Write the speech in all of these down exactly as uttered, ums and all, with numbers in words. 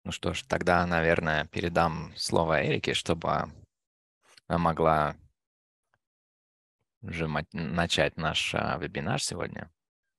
Ну что ж, тогда, наверное, передам слово Эрике, чтобы она могла уже ма- начать наш а, вебинар сегодня.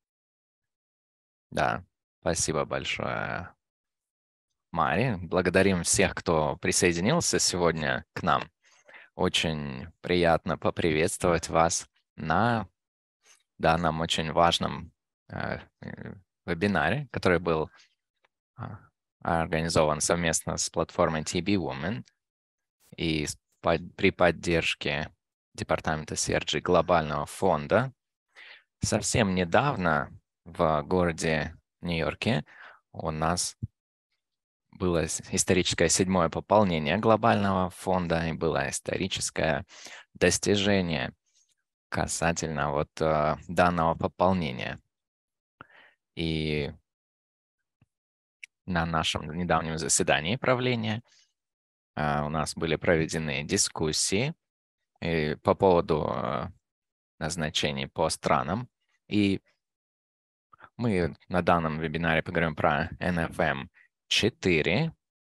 Да, спасибо большое, Мари. Благодарим всех, кто присоединился сегодня к нам. Очень приятно поприветствовать вас на данном очень важном э, э, вебинаре, который был а, организован совместно с платформой ти би Women и с- под- при поддержке Департамента си ар джи Глобального фонда. Совсем недавно в городе Нью-Йорке у нас было с- историческое седьмое пополнение Глобального фонда и было историческое достижение касательно вот э, данного пополнения. И на нашем недавнем заседании правления э, у нас были проведены дискуссии э, по поводу э, назначений по странам. И мы на данном вебинаре поговорим про эн эф эм четыре,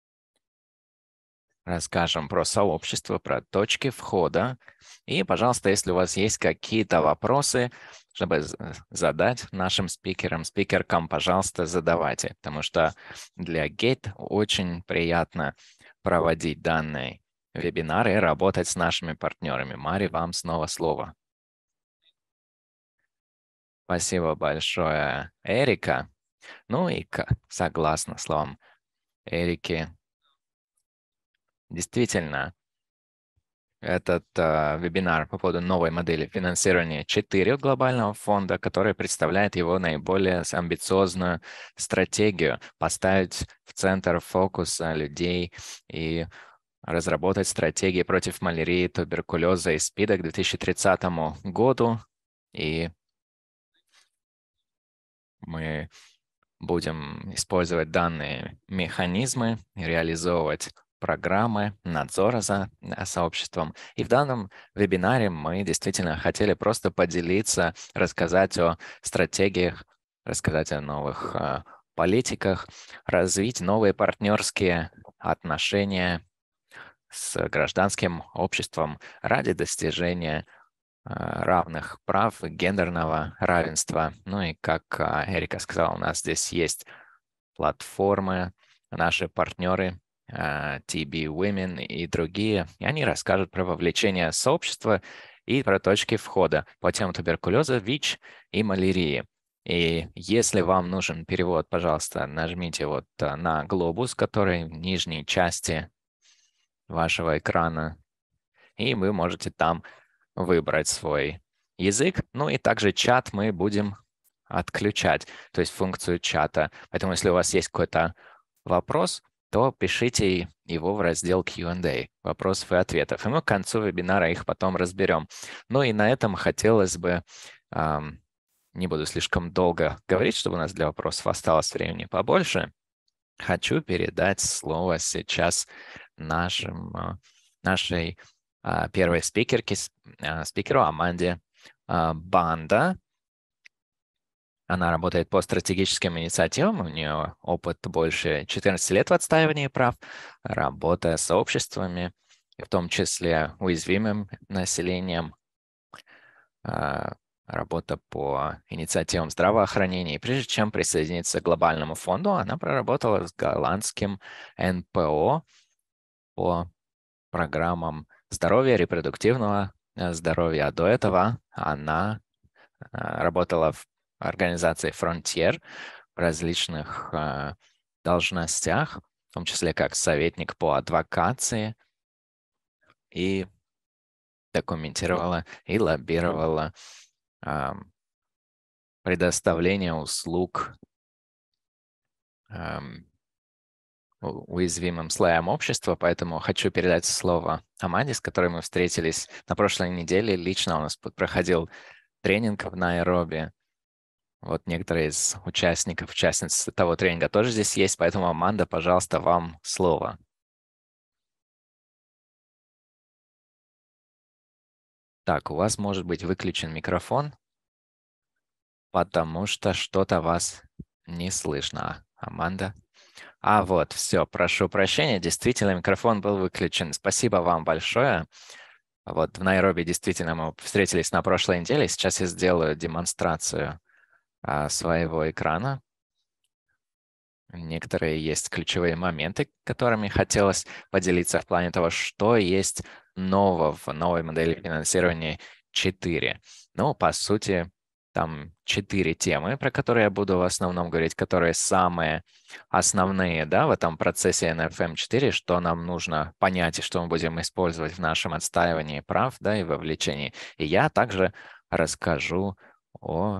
расскажем про сообщество, про точки входа. И, пожалуйста, если у вас есть какие-то вопросы, чтобы з- задать нашим спикерам, спикеркам, пожалуйста, задавайте, потому что для Gate очень приятно проводить данные вебинары и работать с нашими партнерами. Мари, вам снова слово. Спасибо большое, Эрика. Ну и к- согласно словам Эрики, действительно, этот а, вебинар по поводу новой модели финансирования четыре глобального фонда, который представляет его наиболее с- амбициозную стратегию поставить в центр фокуса людей и разработать стратегии против малярии, туберкулеза и СПИДа к две тысячи тридцатому году. И мы будем использовать данные механизмы, реализовывать программы надзора за э, сообществом. И в данном вебинаре мы действительно хотели просто поделиться, рассказать о стратегиях, рассказать о новых э, политиках, развить новые партнерские отношения с гражданским обществом ради достижения а, равных прав и гендерного равенства. Ну и как а, Эрика сказала, у нас здесь есть платформы, наши партнеры а, ти би Women и другие, и они расскажут про вовлечение сообщества и про точки входа по темам туберкулеза, ВИЧ и малярии. И если вам нужен перевод, пожалуйста, нажмите вот а, на глобус, который в нижней части вашего экрана, и вы можете там выбрать свой язык. Ну и также чат мы будем отключать, то есть функцию чата. Поэтому если у вас есть какой-то вопрос, то пишите его в раздел кью энд эй, вопросов и ответов. И мы к концу вебинара их потом разберем. Ну и на этом хотелось бы, ам, не буду слишком долго говорить, чтобы у нас для вопросов осталось времени побольше. Хочу передать слово сейчас нашим, а, нашей а, первой спикерке, с- а, спикеру Аманде а, Банда. Она работает по стратегическим инициативам, у нее опыт больше четырнадцати лет в отстаивании прав, работая с сообществами, и в том числе уязвимым населением, а, работа по инициативам здравоохранения. И прежде чем присоединиться к глобальному фонду, она проработала с голландским эн пэ о по программам здоровья, репродуктивного э, здоровья. А до этого она а, работала в организации Frontier в различных а, должностях, в том числе как советник по адвокации, и документировала и лоббировала ам, предоставление услуг ам, у- уязвимым слоям общества, поэтому хочу передать слово Аманде, с которой мы встретились на прошлой неделе. Лично у нас п- проходил тренинг в Найроби. Вот некоторые из участников, участниц того тренинга тоже здесь есть, поэтому, Аманда, пожалуйста, вам слово. Так, у вас может быть выключен микрофон, потому что что-то вас не слышно. Аманда? А вот, все, прошу прощения, действительно, микрофон был выключен. Спасибо вам большое. Вот в Найроби действительно мы встретились на прошлой неделе. Сейчас я сделаю демонстрацию а, своего экрана. Некоторые есть ключевые моменты, которыми хотелось поделиться в плане того, что есть нового в новой модели финансирования четыре. Ну, по сути, там четыре темы, про которые я буду в основном говорить, которые самые основные, да, в этом процессе эн эф эм четыре, что нам нужно понять и что мы будем использовать в нашем отстаивании прав, да, и вовлечении. И я также расскажу о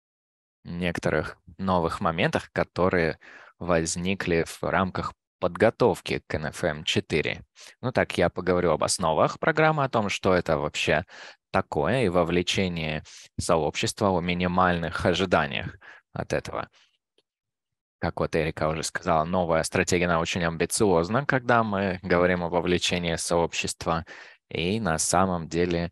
некоторых новых моментах, которые возникли в рамках подготовки к эн эф эм четыре. Ну так, я поговорю об основах программы, о том, что это вообще такое, и вовлечение сообщества, о минимальных ожиданиях от этого. Как вот Эрика уже сказала, новая стратегия, она очень амбициозна, когда мы говорим о вовлечении сообщества, и на самом деле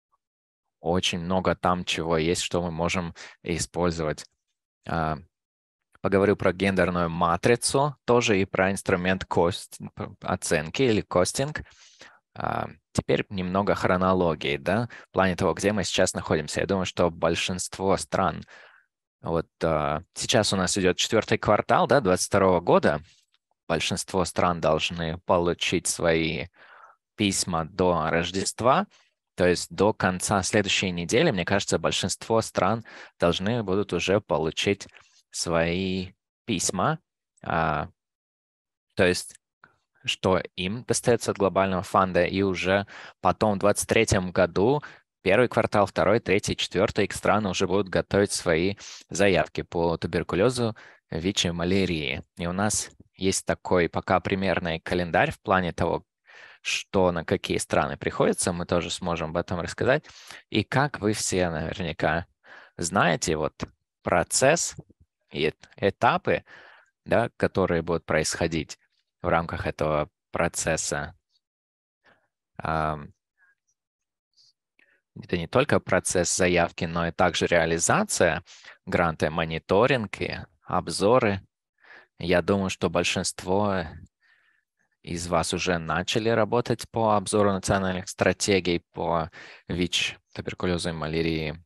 очень много там чего есть, что мы можем использовать. А, Поговорю про гендерную матрицу, тоже и про инструмент кост, оценки или костинг. А, Теперь немного хронологии, да, в плане того, где мы сейчас находимся. Я думаю, что большинство стран, вот а, сейчас у нас идет четвертый квартал, да, двадцать второго года, большинство стран должны получить свои письма до Рождества, то есть до конца следующей недели, мне кажется, большинство стран должны будут уже получить свои письма, а, то есть что им достается от глобального фонда, и уже потом в двадцать третьем году первый квартал, второй, третий, четвертый их страны уже будут готовить свои заявки по туберкулезу, ВИЧ и малярии. И у нас есть такой пока примерный календарь в плане того, что на какие страны приходится, мы тоже сможем об этом рассказать. И как вы все наверняка знаете, вот процесс и этапы, да, которые будут происходить в рамках этого процесса. Это не только процесс заявки, но и также реализация гранта, мониторинг и обзоры. Я думаю, что большинство из вас уже начали работать по обзору национальных стратегий по ВИЧ, туберкулезу и малярии.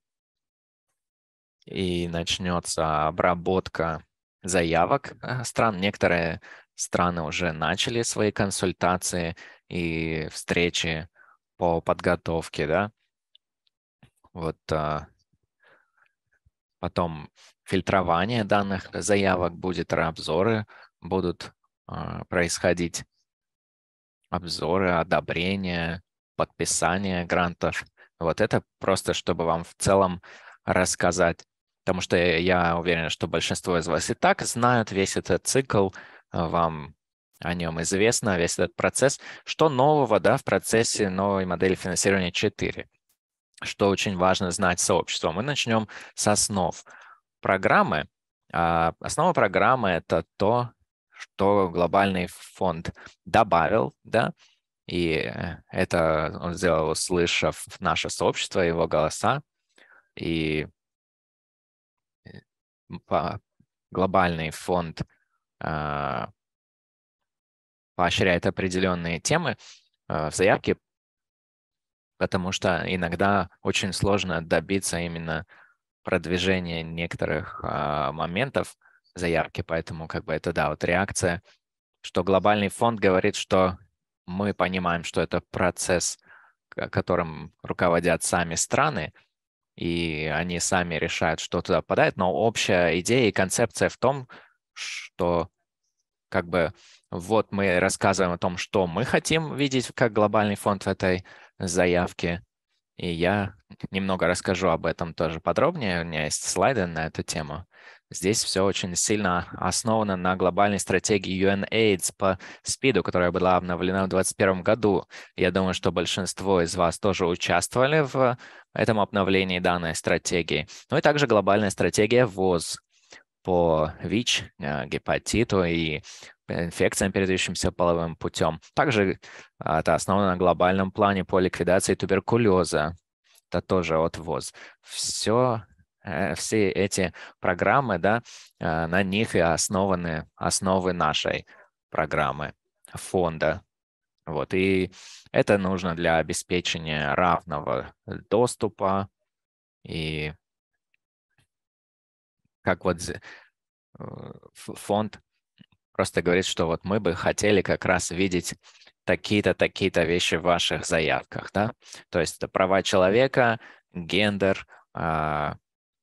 И начнется обработка заявок стран. Некоторые страны уже начали свои консультации и встречи по подготовке, да. Вот а, потом фильтрование данных заявок будет, обзоры будут а, происходить, обзоры, одобрения, подписание грантов. Вот это просто, чтобы вам в целом рассказать. Потому что я уверен, что большинство из вас и так знают весь этот цикл, вам о нем известно, весь этот процесс. Что нового, да, в процессе новой модели финансирования четыре? Что очень важно знать сообществу. Мы начнем с основ программы. А Основа программы – это то, что глобальный фонд добавил, да, и э, это он сделал, услышав наше сообщество, его голоса, и э, по- глобальный фонд а, поощряет определенные темы а, в заявке, потому что иногда очень сложно добиться именно продвижения некоторых а, моментов заявки, поэтому как бы это, да, вот реакция, что глобальный фонд говорит, что мы понимаем, что это процесс, к- которым руководят сами страны, и они сами решают, что туда попадает, но общая идея и концепция в том, что как бы вот мы рассказываем о том, что мы хотим видеть как глобальный фонд в этой заявке, и я немного расскажу об этом тоже подробнее. У меня есть слайды на эту тему. Здесь все очень сильно основано на глобальной стратегии ю эн эйдс по СПИДу, которая была обновлена в двадцать первом году. Я думаю, что большинство из вас тоже участвовали в этом обновлении данной стратегии. Ну и также глобальная стратегия ВОЗ по ВИЧ, э, гепатиту и инфекциям, передающимся половым путем. Также а, это основано на глобальном плане по ликвидации туберкулеза. Это тоже от ВОЗ. Все все эти программы, да, на них и основаны основы нашей программы, фонда. Вот, и это нужно для обеспечения равного доступа. И как вот фонд просто говорит, что вот мы бы хотели как раз видеть такие-то, такие-то вещи в ваших заявках, да? То есть это права человека, гендер, а,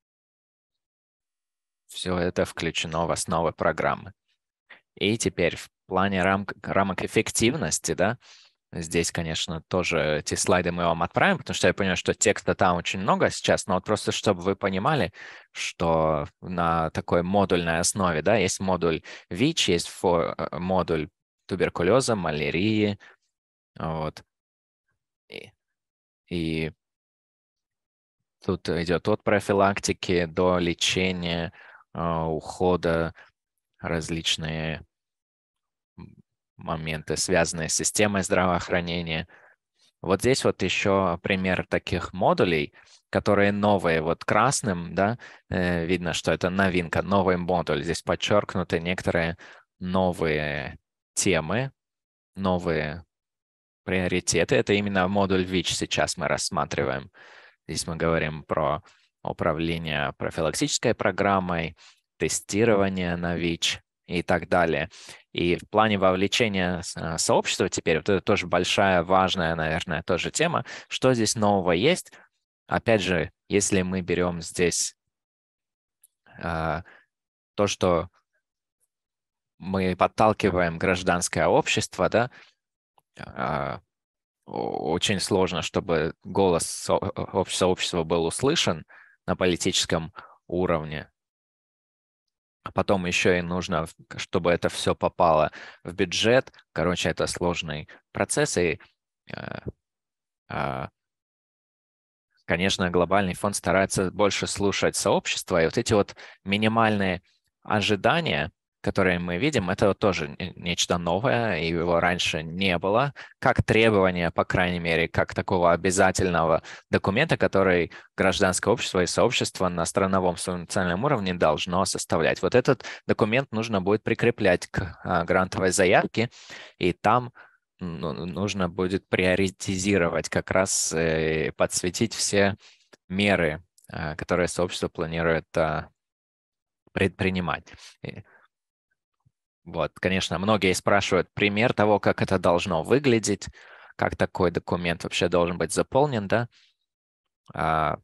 все это включено в основы программы. И теперь в плане рам рамок эффективности, да, здесь, конечно, тоже эти слайды мы вам отправим, потому что я понимаю, что текста там очень много сейчас, но вот просто чтобы вы понимали, что на такой модульной основе, да, есть модуль ВИЧ, есть фо модуль туберкулеза, малярии, вот. И, и тут идет от профилактики до лечения, ухода, различные моменты, связанные с системой здравоохранения. Вот здесь вот еще пример таких модулей, которые новые. Вот красным, да, э, видно, что это новинка, новый модуль. Здесь подчеркнуты некоторые новые темы, новые приоритеты. Это именно модуль ВИЧ сейчас мы рассматриваем. Здесь мы говорим про управление профилактической программой, тестирование на ВИЧ и так далее. И в плане вовлечения сообщества теперь, вот это тоже большая, важная, наверное, тоже тема. Что здесь нового есть? Опять же, если мы берем здесь а, то, что мы подталкиваем гражданское общество, да, а, очень сложно, чтобы голос сообщества был услышан на политическом уровне. А потом еще и нужно, чтобы это все попало в бюджет. Короче, это сложный процесс. И, конечно, глобальный фонд старается больше слушать сообщество. И вот эти вот минимальные ожидания, которые мы видим, это вот тоже нечто новое, и его раньше не было, как требование, по крайней мере, как такого обязательного документа, который гражданское общество и сообщество на страновом своем национальном уровне должно составлять. Вот этот документ нужно будет прикреплять к а, грантовой заявке, и там нужно будет приоритизировать, как раз э, подсветить все меры, э, которые сообщество планирует э, предпринимать. Вот, конечно, многие спрашивают пример того, как это должно выглядеть, как такой документ вообще должен быть заполнен, да, а,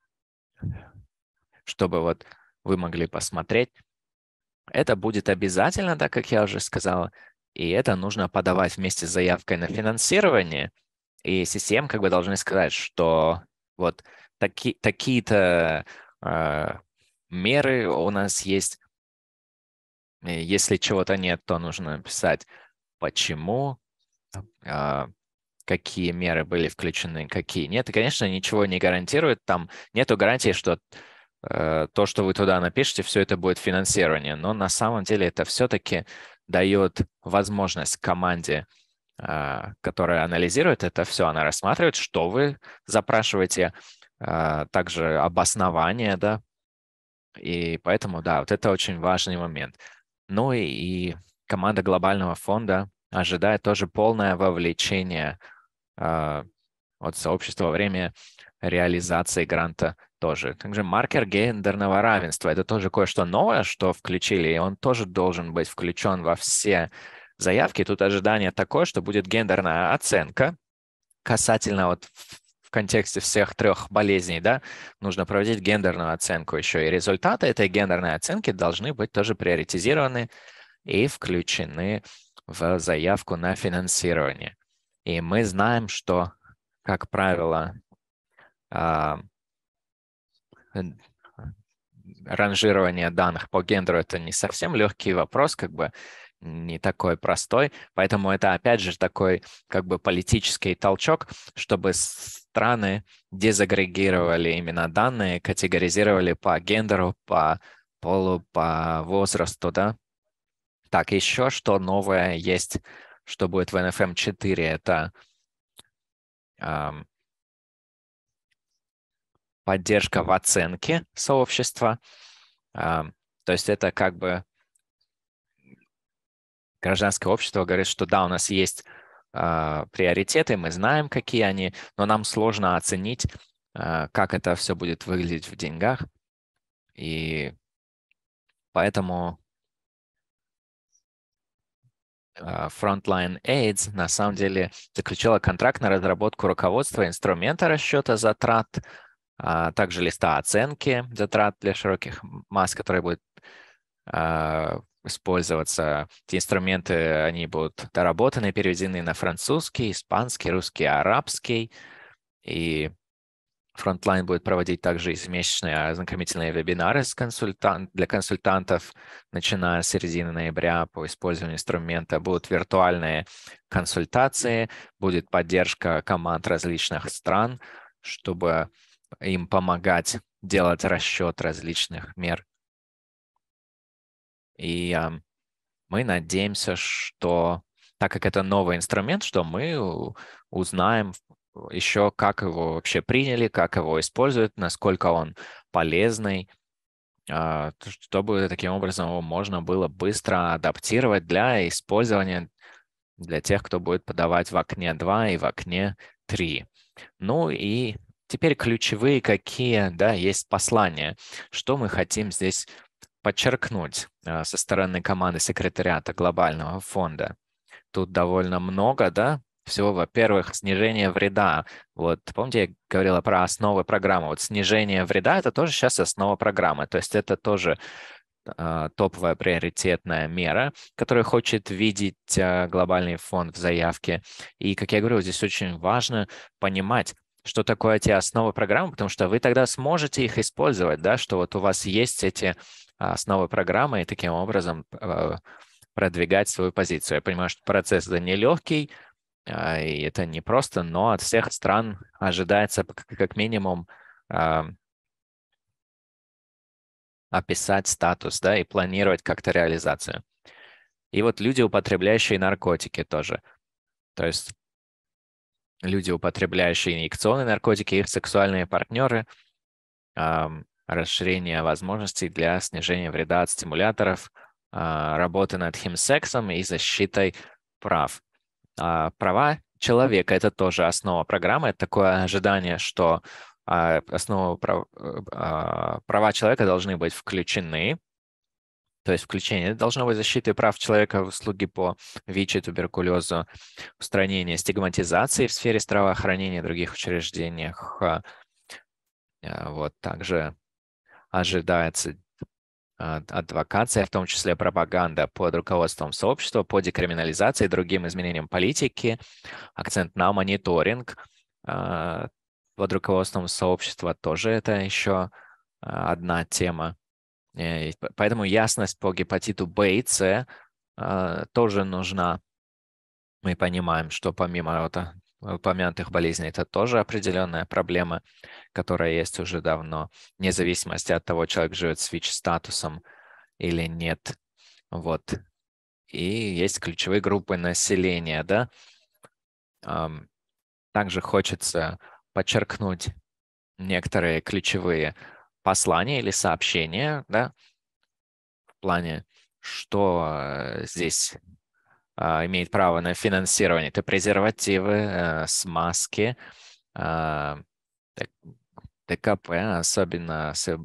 чтобы вот вы могли посмотреть. Это будет обязательно, да, как я уже сказал, и это нужно подавать вместе с заявкой на финансирование, и си си эм как бы должны сказать, что вот таки, такие-то э, меры у нас есть. Если чего-то нет, то нужно писать, почему, э, какие меры были включены, какие нет. И, конечно, ничего не гарантирует. Там нету гарантии, что э, то, что вы туда напишете, все это будет финансирование. Но на самом деле это все-таки дает возможность команде, э, которая анализирует это все, она рассматривает, что вы запрашиваете, э, также обоснование, да, и поэтому, да, вот это очень важный момент. Ну и, и команда глобального фонда ожидает тоже полное вовлечение э, от сообщества во время реализации гранта тоже. Также маркер гендерного равенства. Это тоже кое-что новое, что включили, и он тоже должен быть включен во все заявки. Тут ожидание такое, что будет гендерная оценка касательно вот в контексте всех трех болезней, да, нужно проводить гендерную оценку еще. И результаты этой гендерной оценки должны быть тоже приоритизированы и включены в заявку на финансирование. И мы знаем, что, как правило, ранжирование данных по гендеру — это не совсем легкий вопрос, как бы не такой простой, поэтому это опять же такой как бы политический толчок, чтобы страны дезагрегировали именно данные, категоризировали по гендеру, по полу, по возрасту, да. Так, еще что новое есть, что будет в эн эф эм четыре, это поддержка в оценке сообщества. То есть это как бы гражданское общество говорит, что да, у нас есть приоритеты, мы знаем, какие они, но нам сложно оценить, как это все будет выглядеть в деньгах. И поэтому Frontline AIDS на самом деле заключила контракт на разработку руководства инструмента расчета затрат, а также листа оценки затрат для широких масс, которые будут а, использоваться. Эти инструменты, они будут доработаны, переведены на французский, испанский, русский, арабский. И Frontline будет проводить также ежемесячные ознакомительные вебинары с консультант, для консультантов, начиная с середины ноября по использованию инструмента. Будут виртуальные консультации, будет поддержка команд различных стран, чтобы им помогать делать расчет различных мер. И а, мы надеемся, что, так как это новый инструмент, что мы узнаем еще, как его вообще приняли, как его используют, насколько он полезный, чтобы таким образом его можно было быстро адаптировать для использования для тех, кто будет подавать в окне два и в окне три. Ну и теперь ключевые какие, да, есть послания, что мы хотим здесь подчеркнуть со стороны команды секретариата Глобального фонда. Тут довольно много, да, всего. Во-первых, снижение вреда. Вот помните, я говорила про основы программы. Вот снижение вреда – это тоже сейчас основа программы. То есть это тоже э, топовая приоритетная мера, которую хочет видеть э, Глобальный фонд в заявке. И, как я говорю, здесь очень важно понимать, что такое эти основы программы, потому что вы тогда сможете их использовать, да, что вот у вас есть эти основы программы, и таким образом э, продвигать свою позицию. Я понимаю, что процесс это нелегкий, и это не просто, но от всех стран ожидается как минимум описать статус, да, и планировать как-то реализацию. И вот люди, употребляющие наркотики тоже. То есть люди, употребляющие инъекционные наркотики, их сексуальные партнеры, расширение возможностей для снижения вреда от стимуляторов, работы над химсексом и защитой прав. Права человека – это тоже основа программы. Это такое ожидание, что основа прав, права человека должны быть включены. То есть включение должно быть защиты прав человека в услуги по ВИЧ, туберкулезу, устранение стигматизации в сфере здравоохранения и других учреждениях. Вот также ожидается адвокация, в том числе пропаганда под руководством сообщества по декриминализации и другим изменениям политики, акцент на мониторинг под руководством сообщества тоже это еще одна тема. И поэтому ясность по гепатиту Б и С тоже нужна. Мы понимаем, что помимо вот упомянутых болезней это тоже определенная проблема, которая есть уже давно, вне зависимости от того, человек живет с ВИЧ-статусом или нет. Вот. И есть ключевые группы населения, да. Также хочется подчеркнуть некоторые ключевые послания или сообщения, да, в плане, что здесь имеет право на финансирование. Это презервативы, смазки, ДКП, особенно с,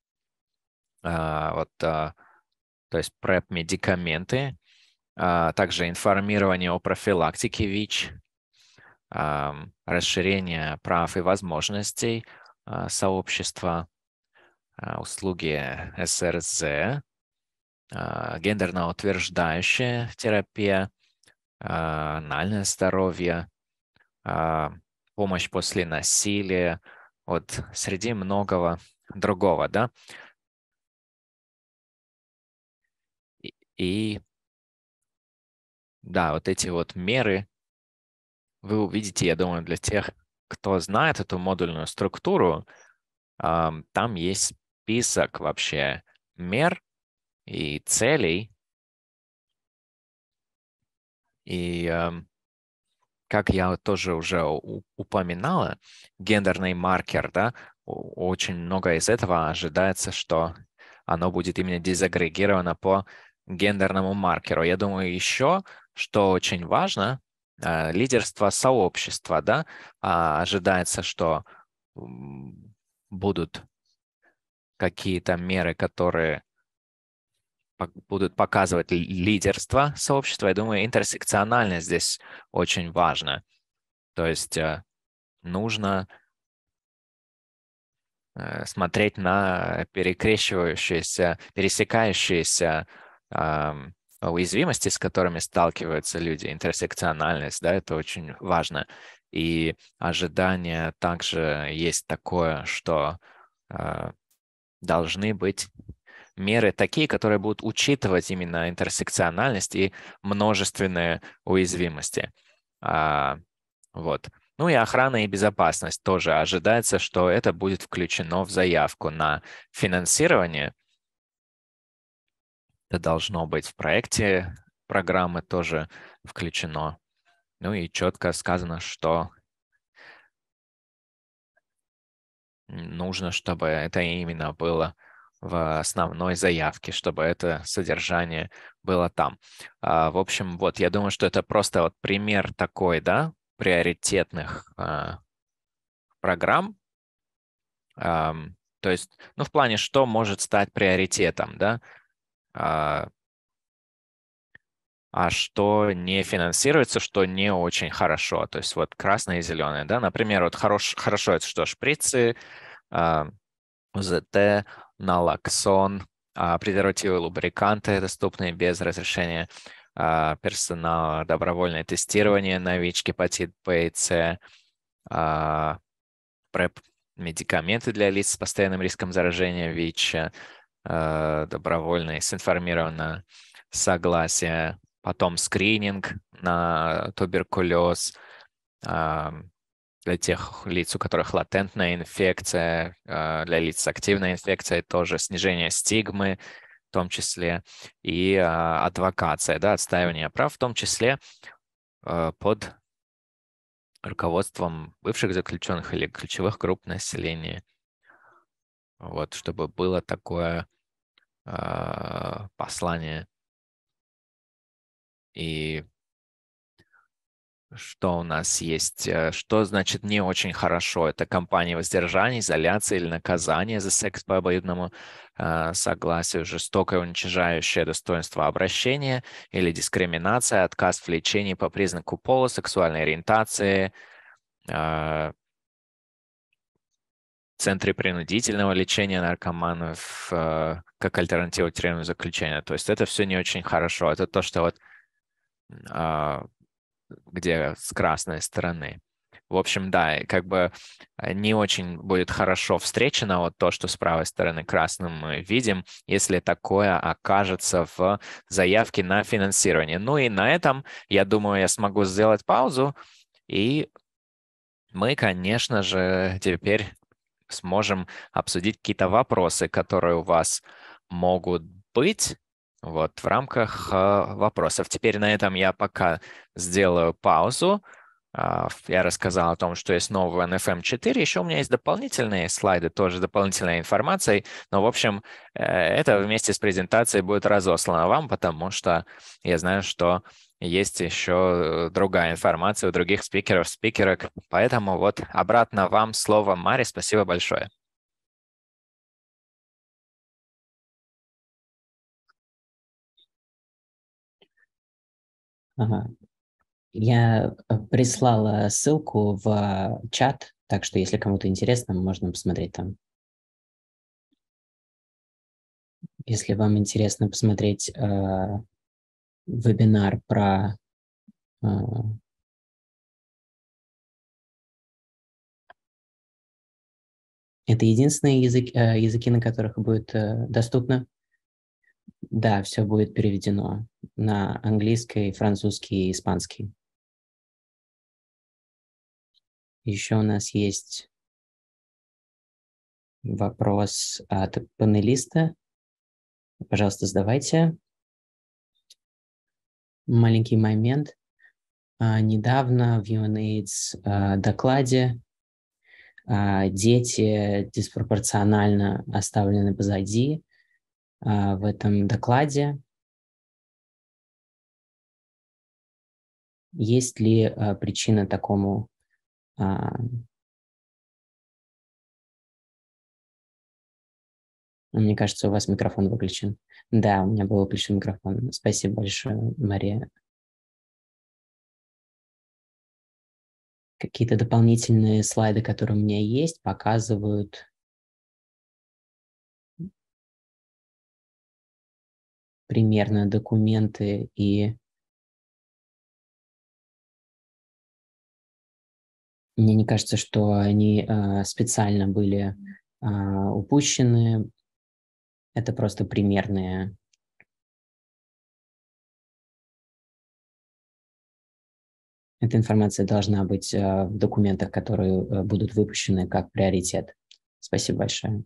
вот, то есть ПрЭП-медикаменты, также информирование о профилактике ВИЧ, расширение прав и возможностей сообщества, услуги СРЗ, гендерно утверждающая терапия, анальное здоровье, помощь после насилия, вот среди многого другого, да. И, и да, вот эти вот меры вы увидите, я думаю, для тех, кто знает эту модульную структуру, там есть список вообще мер и целей. И как я тоже уже упоминала, гендерный маркер, да, очень много из этого ожидается, что оно будет именно дезагрегировано по гендерному маркеру. Я думаю, еще, что очень важно, лидерство сообщества, да, ожидается, что будут какие-то меры, которые будут показывать лидерство сообщества. Я думаю, интерсекциональность здесь очень важна. То есть нужно смотреть на перекрещивающиеся, пересекающиеся э, уязвимости, с которыми сталкиваются люди, интерсекциональность, да, это очень важно. И ожидание также есть такое, что э, должны быть меры такие, которые будут учитывать именно интерсекциональность и множественные уязвимости. А, вот. Ну и охрана и безопасность тоже ожидается, что это будет включено в заявку на финансирование. Это должно быть в проекте программы тоже включено. Ну и четко сказано, что нужно, чтобы это именно было в основной заявке, чтобы это содержание было там. А, в общем, вот, я думаю, что это просто вот пример такой, да, приоритетных а, программ. А, то есть, ну, в плане, что может стать приоритетом, да, а, а что не финансируется, что не очень хорошо. То есть вот красное и зеленое, да, например, вот хорош, хорошо это что, шприцы, а, УЗТ, налоксон, а, презервативы, лубриканты, доступные без разрешения а, персонала, добровольное тестирование на ВИЧ, гепатит Б и С, а, ПрЭП, медикаменты для лиц с постоянным риском заражения ВИЧ, а, добровольное синформированное согласие, потом скрининг на туберкулез, а, для тех лиц, у которых латентная инфекция, для лиц с активной инфекцией тоже снижение стигмы в том числе, и адвокация, да, отстаивание прав, в том числе под руководством бывших заключенных или ключевых групп населения. Вот, чтобы было такое послание. И что у нас есть? Что значит не очень хорошо? Это кампания воздержания, изоляция или наказание за секс по обоюдному э, согласию, жестокое уничижающее достоинство обращения или дискриминация, отказ в лечении по признаку пола, сексуальной ориентации, э, центры принудительного лечения наркоманов э, как альтернатива тюремному заключению. То есть это все не очень хорошо. Это то, что вот э, где с красной стороны. В общем, да, как бы не очень будет хорошо встречено вот то, что с правой стороны красным мы видим, если такое окажется в заявке на финансирование. Ну и на этом, я думаю, я смогу сделать паузу, и мы, конечно же, теперь сможем обсудить какие-то вопросы, которые у вас могут быть. Вот, в рамках э, вопросов. Теперь на этом я пока сделаю паузу. Uh, я рассказал о том, что есть новый эн эф эм четыре. Еще у меня есть дополнительные слайды, тоже дополнительной информацией. Но, в общем, это вместе с презентацией будет разослано вам, потому что я знаю, что есть еще другая информация у других спикеров, спикерок. Поэтому вот обратно вам слово, Маре. Спасибо большое. Ага. Я прислала ссылку в чат, так что если кому-то интересно, можно посмотреть там. Если вам интересно посмотреть э, вебинар про э, это единственные язык, э, языки, на которых будет э, доступно. Да, все будет переведено на английский, французский и испанский. Еще у нас есть вопрос от панелиста. Пожалуйста, задавайте. Маленький момент. Недавно в UNAIDS докладе дети диспропорционально оставлены позади в этом докладе. Есть ли причина такому? Мне кажется, у вас микрофон выключен. Да, у меня был выключен микрофон. Спасибо большое, Мария. Какие-то дополнительные слайды, которые у меня есть, показывают примерно документы и мне не кажется, что они э, специально были э, упущены. Это просто примерные. Эта информация должна быть э, в документах, которые э, будут выпущены как приоритет. Спасибо большое.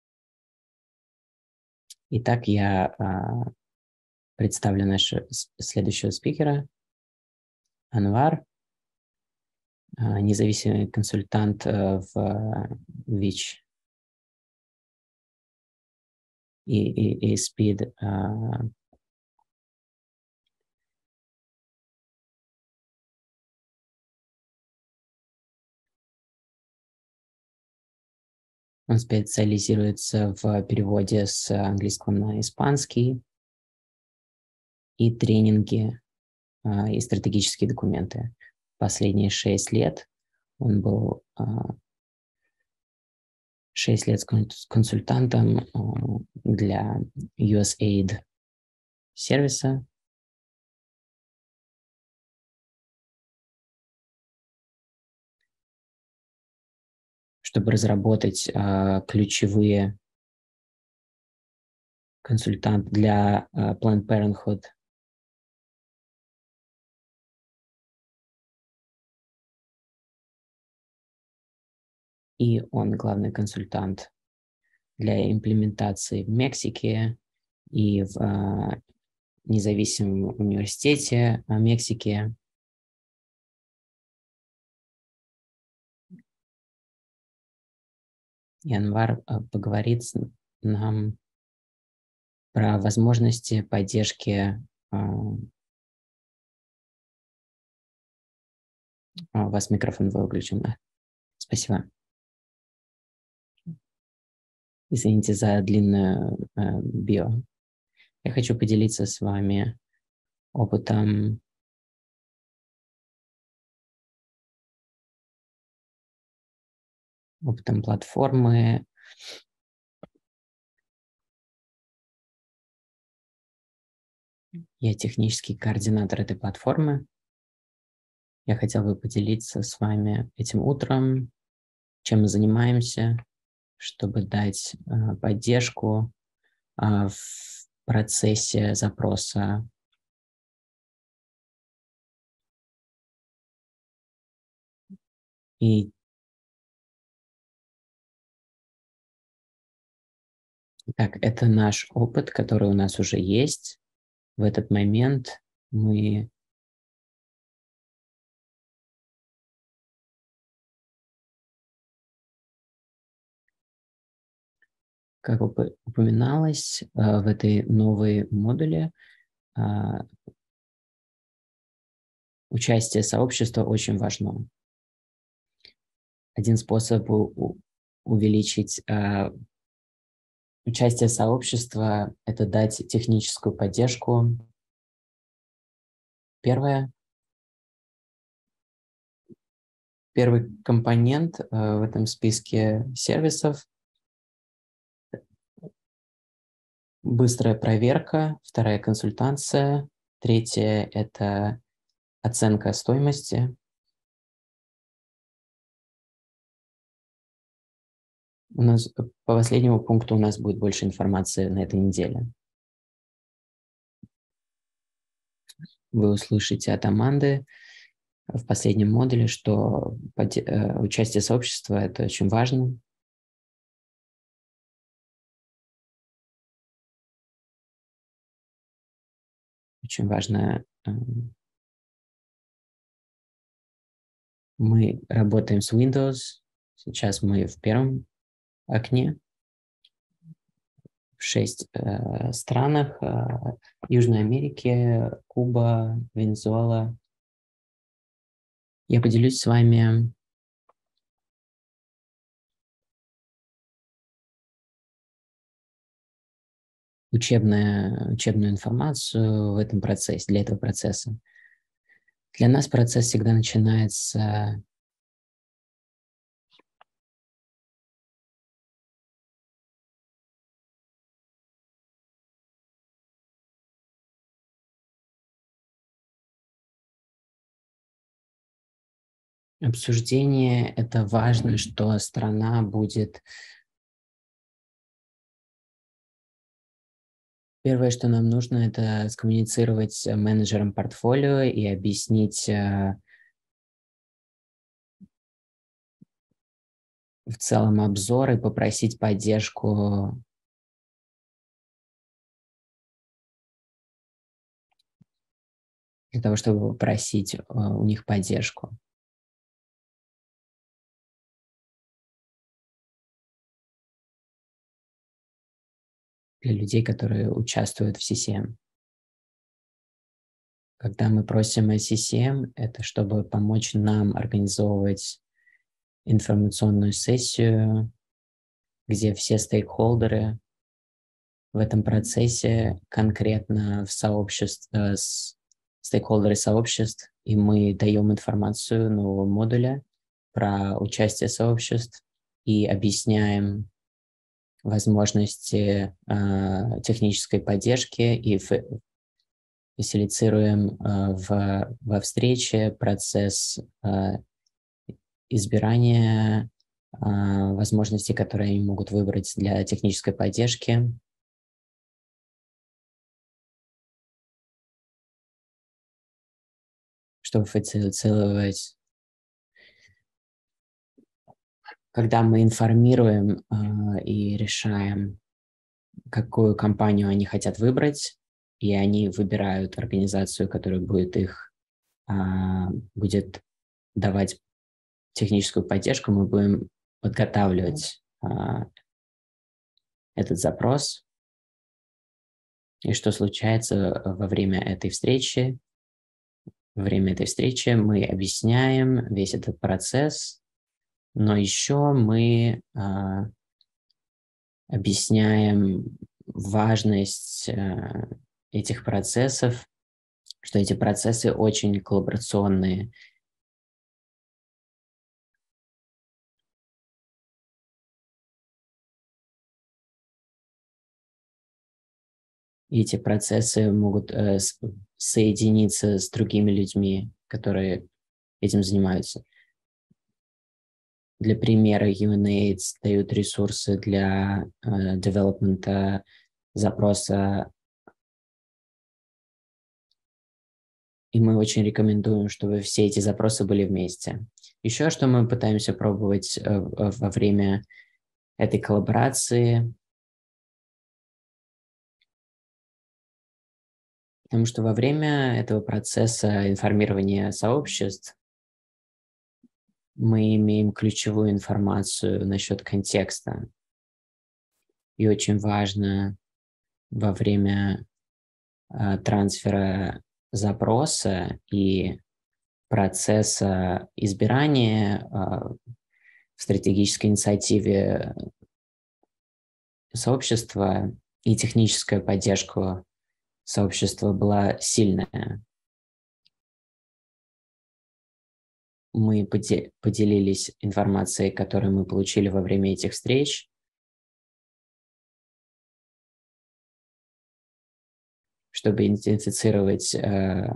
Итак, я э, представлю нашего следующего спикера, Анвар, э, независимый консультант э, в ВИЧ и, и, и СПИД. Э, Он специализируется в переводе с английского на испанский и тренинги а, и стратегические документы. Последние шесть лет он был а, шесть лет консультантом а, для ю эс эй ай ди сервиса. Чтобы разработать а, ключевые консультанты для а, Planned Parenthood. И он главный консультант для имплементации в Мексике и в а, независимом университете Мексики. И Анвар поговорит с нам про возможности поддержки. У вас микрофон выключен. Спасибо. Извините за длинное био. Я хочу поделиться с вами опытом опытом платформы. Я технический координатор этой платформы. Я хотел бы поделиться с вами этим утром, чем мы занимаемся, чтобы дать э, поддержку э, в процессе запроса и так, это наш опыт, который у нас уже есть. В этот момент мы как упоминалось в этой новой модуле, участие сообщества очень важно. Один способ увеличить участие сообщества – это дать техническую поддержку. Первое. Первый компонент в этом списке сервисов – быстрая проверка, вторая – консультация, третье – это оценка стоимости. У нас по последнему пункту у нас будет больше информации на этой неделе. Вы услышите от Аманды в последнем модуле, что участие сообщества – это очень важно. Очень важно. Мы работаем с Windows Сейчас мы в первом окне, в шесть э, странах э, Южной Америки, Куба, Венесуэла. Я поделюсь с вами учебная, учебную информацию в этом процессе, для этого процесса. Для нас процесс всегда начинается обсуждение. Это важно, что страна будет... Первое, что нам нужно, это скоммуницировать с менеджером портфолио и объяснить в целом обзор и попросить поддержку для того, чтобы попросить у них поддержку. Для людей, которые участвуют в си си эм. Когда мы просим о си си эм, это чтобы помочь нам организовывать информационную сессию, где все стейкхолдеры в этом процессе, конкретно в сообществе, стейкхолдеры сообществ, и мы даем информацию нового модуля про участие сообществ и объясняем возможности э, технической поддержки и фасилитируем э, в, во встрече процесс э, избирания э, возможностей, которые они могут выбрать для технической поддержки. Чтобы фасилитировать. Когда мы информируем э, и решаем, какую компанию они хотят выбрать, и они выбирают организацию, которая будет их э, будет давать техническую поддержку, мы будем подготавливать э, этот запрос. И что случается во время этой встречи? Во время этой встречи мы объясняем весь этот процесс, но еще мы э, объясняем важность э, этих процессов, что эти процессы очень коллаборационные. И эти процессы могут э, соединиться с другими людьми, которые этим занимаются. Для примера, UNAIDS дают ресурсы для э, девелопмента запроса, и мы очень рекомендуем, чтобы все эти запросы были вместе. Еще что мы пытаемся пробовать э, во время этой коллаборации, потому что во время этого процесса информирования сообществ мы имеем ключевую информацию насчет контекста. И очень важно во время э, трансфера запроса и процесса избирания э, в стратегической инициативе сообщества и техническая поддержка сообщества была сильная. Мы поделились информацией, которую мы получили во время этих встреч, чтобы идентифицировать э,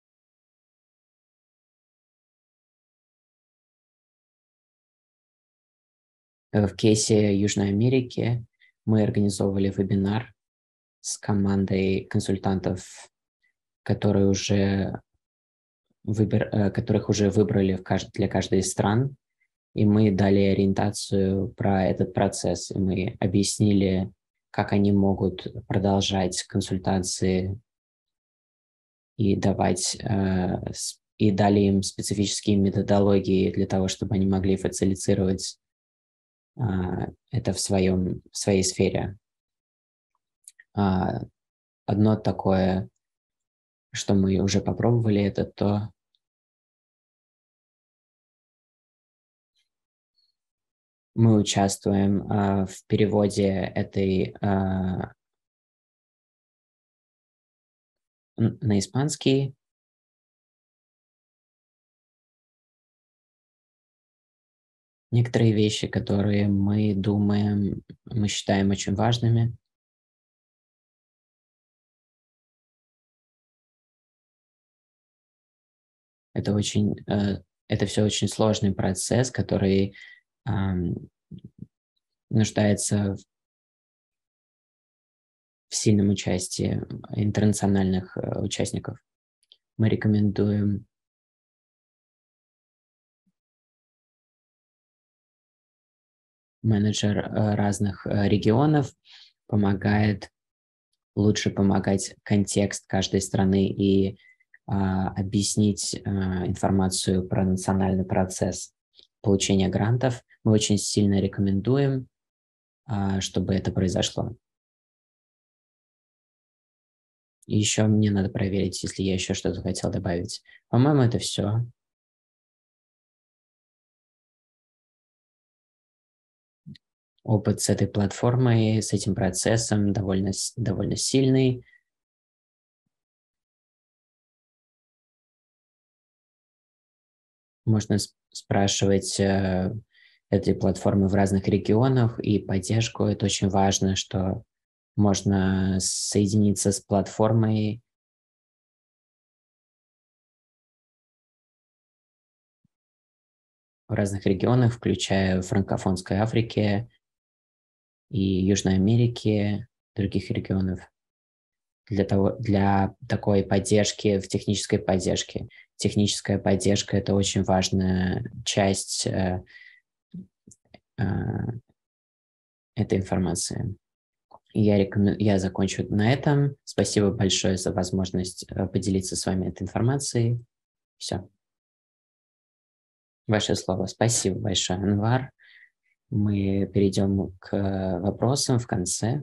в кейсе Южной Америки мы организовывали вебинар с командой консультантов, которые уже выбор, которых уже выбрали в кажд... для каждой из стран, и мы дали ориентацию про этот процесс, и мы объяснили, как они могут продолжать консультации и давать, э, и дали им специфические методологии для того, чтобы они могли фасилитировать это в, своем, в своей сфере. Одно такое, что мы уже попробовали, это то, мы участвуем в переводе этой на испанский. Некоторые вещи, которые мы думаем, мы считаем очень важными. Это очень, это все очень сложный процесс, который нуждается в сильном участии интернациональных участников. Мы рекомендуем менеджер разных регионов, помогает лучше помогать контекст каждой страны и а, объяснить а, информацию про национальный процесс получения грантов. Мы очень сильно рекомендуем, а, чтобы это произошло. И еще мне надо проверить, если я еще что-то хотел добавить. По-моему, это все. Опыт с этой платформой, с этим процессом довольно, довольно сильный. Можно спрашивать э, этой платформы в разных регионах и поддержку. Это очень важно, что можно соединиться с платформой в разных регионах, включая франкофонской Африке и Южной Америке, других регионов, для, того, для такой поддержки, в технической поддержке. Техническая поддержка – это очень важная часть э, э, этой информации. Я, рекомен... Я закончу на этом. Спасибо большое за возможность поделиться с вами этой информацией. Все. Ваше слово. Спасибо большое, Анвар. Мы перейдем к вопросам в конце.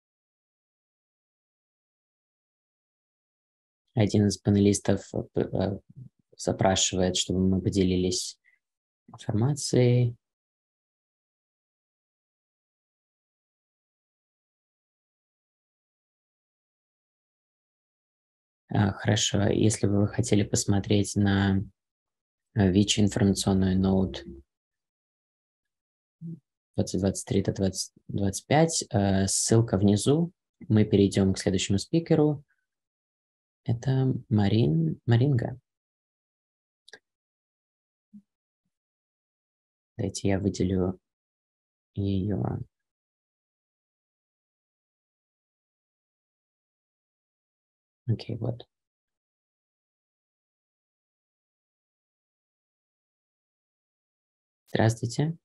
Один из панелистов запрашивает, чтобы мы поделились информацией. Хорошо. Если бы вы хотели посмотреть на ВИЧ информационную ноут двадцать двадцать три - двадцать двадцать пять, ссылка внизу. Мы перейдем к следующему спикеру. Это Марин, Маринга. Дайте я выделю ее. Окей, вот. Здравствуйте.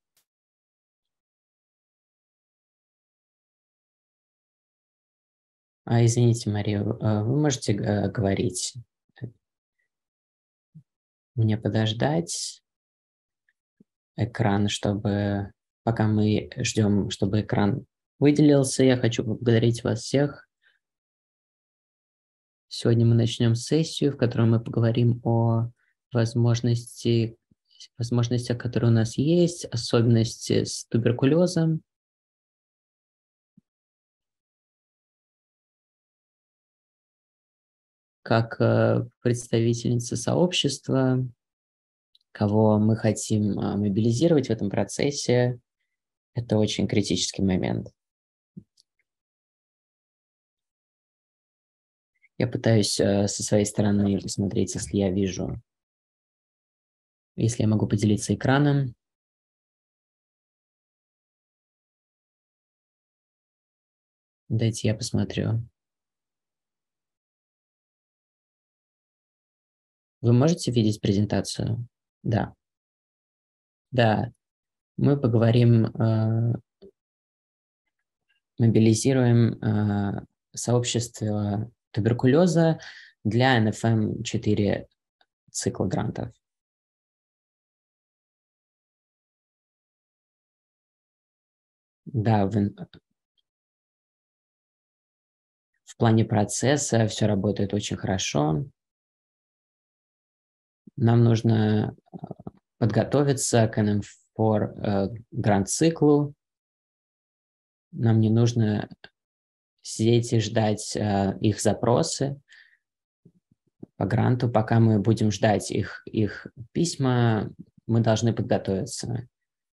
А, извините, Мария, вы можете говорить? Мне подождать экран, чтобы... Пока мы ждем, чтобы экран выделился, я хочу поблагодарить вас всех. Сегодня мы начнем сессию, в которой мы поговорим о возможности, возможностях, которые у нас есть, особенности с туберкулезом. Как представительница сообщества, кого мы хотим мобилизировать в этом процессе, это очень критический момент. Я пытаюсь со своей стороны посмотреть, если я вижу, если я могу поделиться экраном. Дайте я посмотрю. Вы можете видеть презентацию? Да. Да. Мы поговорим, э, мобилизируем э, сообщество туберкулеза для эн эф эм четыре цикла грантов. Да, в, в плане процесса все работает очень хорошо. Нам нужно подготовиться к эн эм четыре гранд-циклу. Нам не нужно сидеть и ждать их запросы по гранту. Пока мы будем ждать их, их письма, мы должны подготовиться.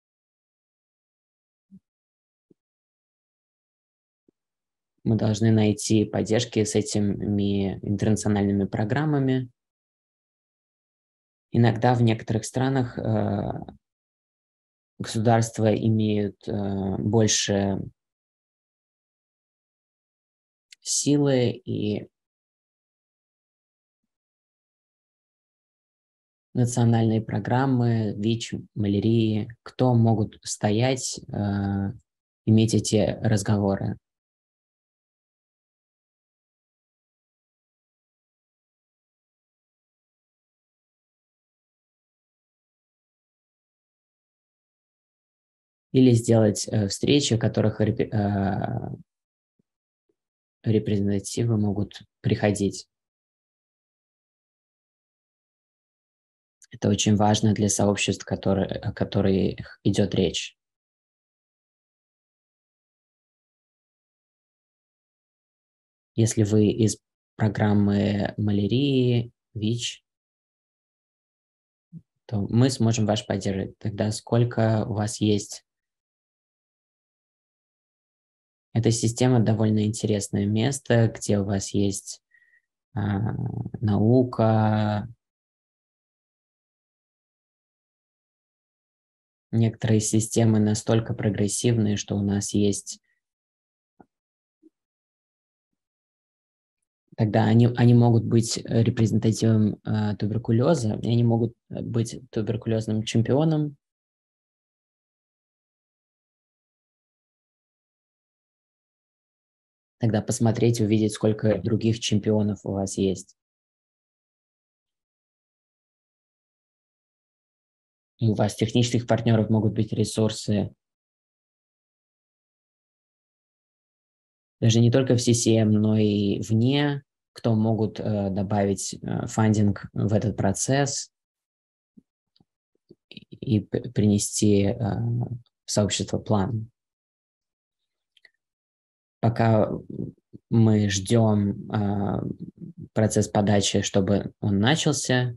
Мы должны найти поддержки с этими интернациональными программами. Иногда в некоторых странах э, государства имеют э, больше силы и национальные программы, ВИЧ, малярии, кто могут стоять, э, иметь эти разговоры. Или сделать э, встречи, в которых реп- э, репрезентативы могут приходить. Это очень важно для сообществ, которые, о которых идет речь. Если вы из программы малярии, ВИЧ, то мы сможем вас поддерживать. Тогда сколько у вас есть? Эта система довольно интересное место, где у вас есть а, наука. Некоторые системы настолько прогрессивные, что у нас есть... Тогда они, они могут быть репрезентативом э, туберкулеза, и они могут быть туберкулезным чемпионом. Тогда посмотреть, увидеть, сколько других чемпионов у вас есть. И у вас технических партнеров могут быть ресурсы. Даже не только в си си эм, но и вне, кто могут э, добавить э, фандинг в этот процесс и принести э, в сообщество план. Пока мы ждем э, процесс подачи, чтобы он начался,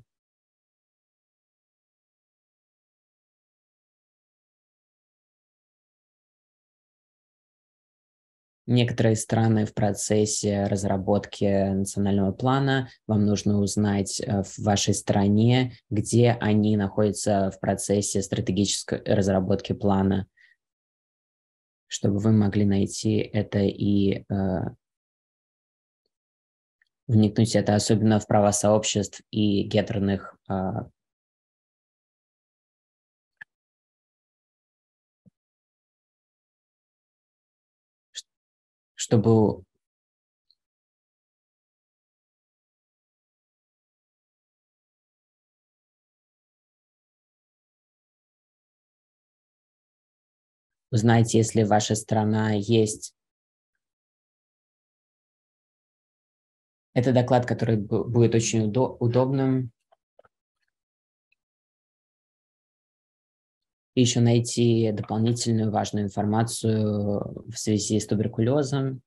некоторые страны в процессе разработки национального плана. Вам нужно узнать в вашей стране, где они находятся в процессе стратегической разработки плана, чтобы вы могли найти это и э, вникнуть в это, особенно в права сообществ и гендерных э, чтобы узнать, если ваша страна есть. Это доклад, который будет очень удо- удобным. И еще найти дополнительную важную информацию в связи с туберкулезом,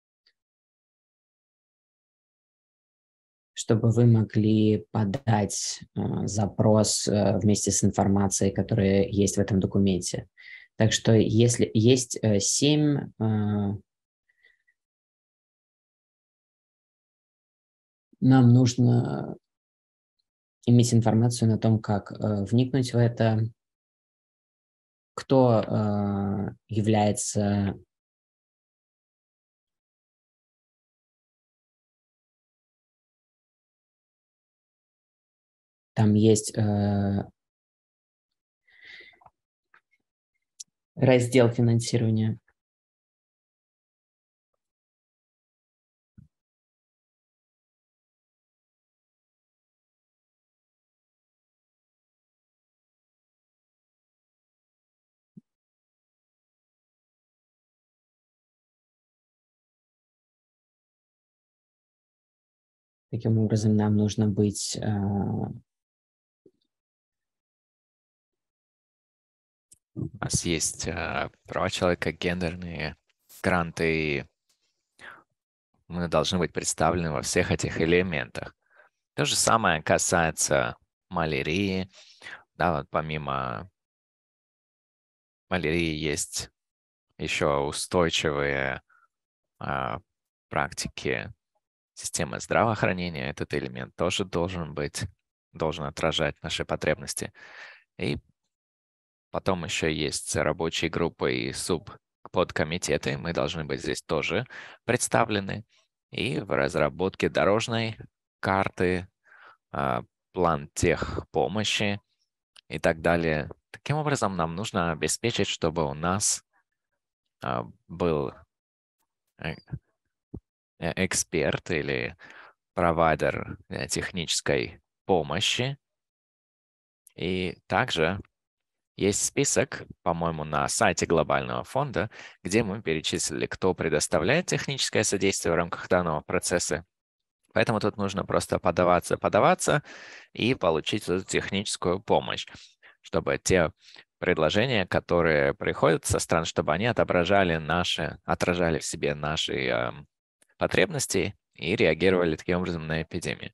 чтобы вы могли подать э, запрос э, вместе с информацией, которая есть в этом документе. Так что если есть э, семь э, нам нужно иметь информацию на том, как э, вникнуть в это, кто э, является там есть э, раздел финансирования. Таким образом, нам нужно быть У нас есть э, права человека, гендерные гранты, и мы должны быть представлены во всех этих элементах. То же самое касается малярии. Да, вот помимо малярии есть еще устойчивые а, практики системы здравоохранения. Этот элемент тоже должен быть, должен отражать наши потребности. И потом еще есть рабочие группы и субподкомитеты. Мы должны быть здесь тоже представлены. И в разработке дорожной карты, а, план техпомощи и так далее. Таким образом, нам нужно обеспечить, чтобы у нас а, был э, э, эксперт или провайдер э, технической помощи. И также есть список, по-моему, на сайте Глобального фонда, где мы перечислили, кто предоставляет техническое содействие в рамках данного процесса. Поэтому тут нужно просто подаваться, подаваться и получить эту техническую помощь, чтобы те предложения, которые приходят со стран, чтобы они отображали наши, отражали в себе наши э, потребности и реагировали таким образом на эпидемию.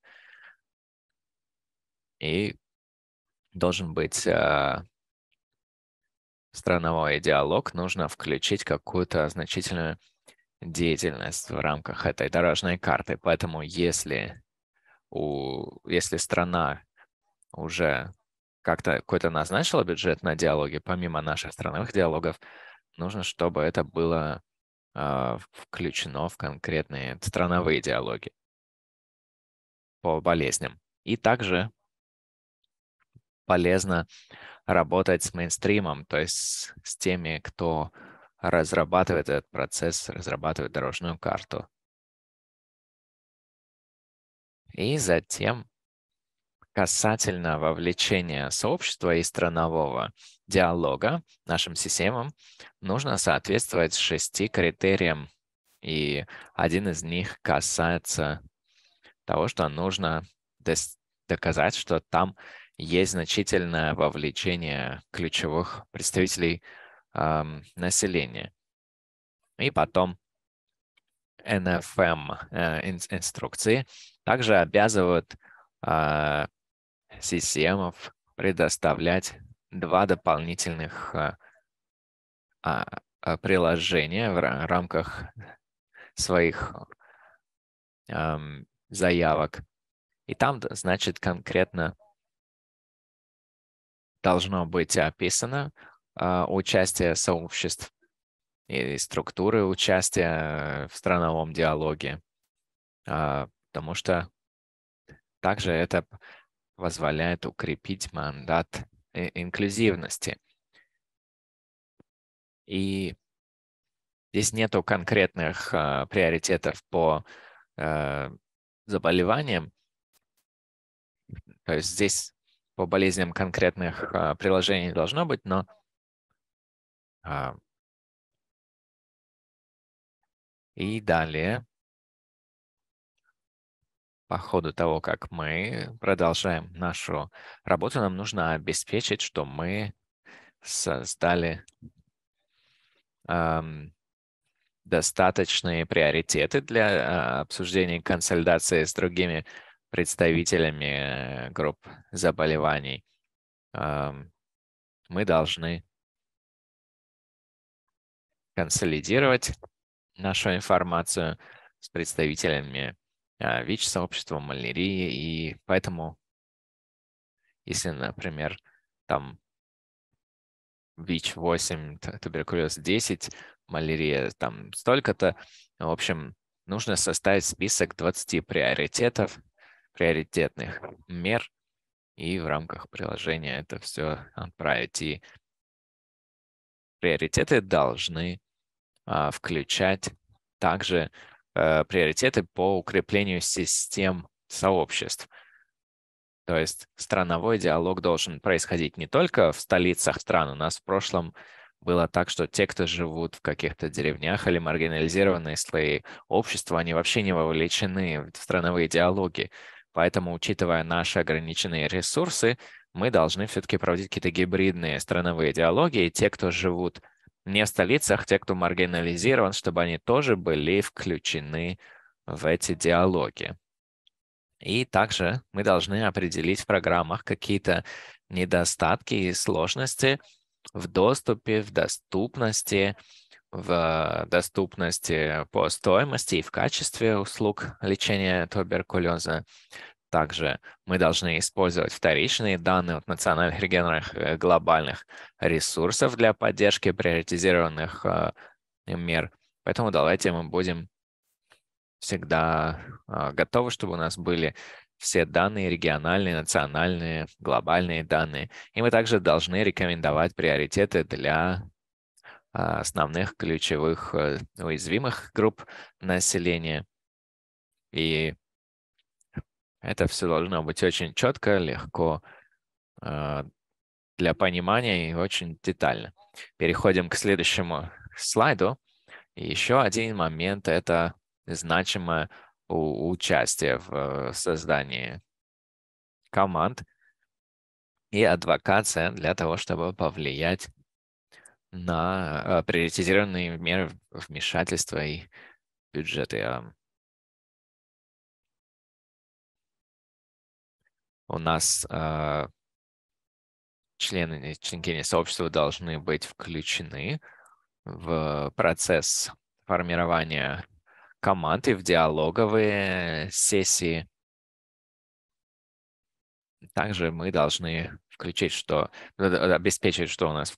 И должен быть э, страновой диалог, нужно включить какую-то значительную деятельность в рамках этой дорожной карты. Поэтому если, у, если страна уже как-то какой-то назначила бюджет на диалоги, помимо наших страновых диалогов, нужно, чтобы это было э, включено в конкретные страновые диалоги по болезням. И также полезно работать с мейнстримом, то есть с теми, кто разрабатывает этот процесс, разрабатывает дорожную карту. И затем касательно вовлечения сообщества и странового диалога нашим системам нужно соответствовать шести критериям, и один из них касается того, что нужно доказать, что там есть значительное вовлечение ключевых представителей эм, населения. И потом эн эф эм э, инструкции также обязывают э, системов предоставлять два дополнительных э, э, приложения в рамках своих э, заявок. И там, значит, конкретно должно быть описано э, участие сообществ и структуры участия в страновом диалоге, э, потому что также это позволяет укрепить мандат инклюзивности. И здесь нету конкретных э, приоритетов по э, заболеваниям, то есть здесь по болезням конкретных э, приложений не должно быть, но э, и далее, по ходу того, как мы продолжаем нашу работу, нам нужно обеспечить, что мы создали эм, достаточные приоритеты для э, обсуждения и консолидации с другими представителями э, групп заболеваний. Эм, мы должны консолидировать нашу информацию с представителями э, ВИЧ-сообщества, малярии, и поэтому, если, например, там ВИЧ восемь, туберкулез десять, малярия там столько-то. В общем, нужно составить список двадцати приоритетов, приоритетных мер, и в рамках приложения это все отправить. И приоритеты должны а, включать также а, приоритеты по укреплению систем сообществ. То есть страновой диалог должен происходить не только в столицах стран. У нас в прошлом было так, что те, кто живут в каких-то деревнях или маргинализированные слои общества, они вообще не вовлечены в страновые диалоги. Поэтому, учитывая наши ограниченные ресурсы, мы должны все-таки проводить какие-то гибридные страновые диалоги, и те, кто живут не в столицах, те, кто маргинализирован, чтобы они тоже были включены в эти диалоги. И также мы должны определить в программах какие-то недостатки и сложности в доступе, в доступности, в доступности по стоимости и в качестве услуг лечения туберкулеза. Также мы должны использовать вторичные данные от национальных, региональных, э, глобальных ресурсов для поддержки приоритизированных э, мер. Поэтому давайте мы будем всегда а, готовы, чтобы у нас были все данные региональные, национальные, глобальные данные. И мы также должны рекомендовать приоритеты для а, основных ключевых э, уязвимых групп населения. И это все должно быть очень четко, легко а, для понимания и очень детально. Переходим к следующему слайду. И еще один момент – это значимое у- участие в э, создании команд и адвокация для того, чтобы повлиять на э, приоритизированные меры вмешательства и бюджеты. А, У нас э, члены, членки сообщества должны быть включены в процесс формирования команд и в диалоговые сессии. Также мы должны включить, что э, обеспечить, что у нас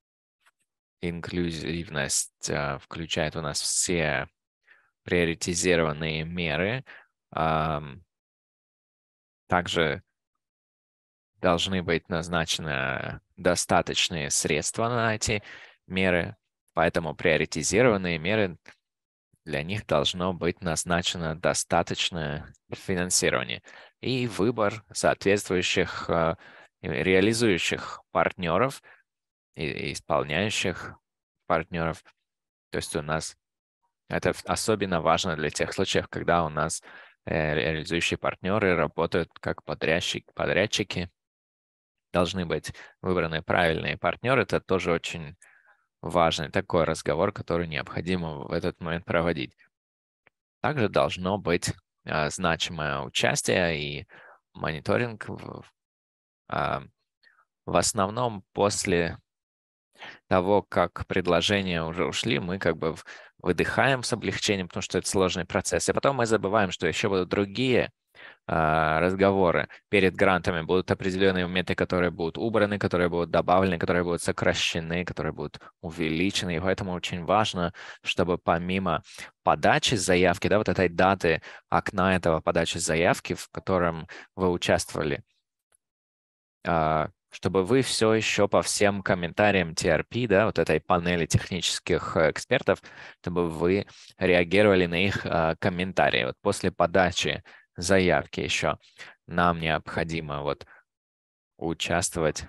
инклюзивность э, включает у нас все приоритизированные меры. Ам, Также должны быть назначены достаточные средства на эти меры, поэтому приоритизированные меры, для них должно быть назначено достаточное финансирование и выбор соответствующих э, реализующих партнеров и исполняющих партнеров. То есть у нас это в- особенно важно для тех случаев, когда у нас э, реализующие партнеры работают как подрядчик, подрядчики. Должны быть выбраны правильные партнеры. Это тоже очень важный такой разговор, который необходимо в этот момент проводить. Также должно быть а, значимое участие и мониторинг в, а, в основном после того, как предложения уже ушли, мы как бы в- выдыхаем с облегчением, потому что это сложный процесс. И потом мы забываем, что еще будут другие а, разговоры. Перед грантами будут определенные моменты, которые будут убраны, которые будут добавлены, которые будут сокращены, которые будут увеличены. И поэтому очень важно, чтобы помимо подачи заявки, да, вот этой даты окна этого подачи заявки, в котором вы участвовали, а, чтобы вы все еще по всем комментариям ти ар пи, да, вот этой панели технических э, экспертов, чтобы вы реагировали на их а, комментарии. Вот после подачи заявки еще нам необходимо вот участвовать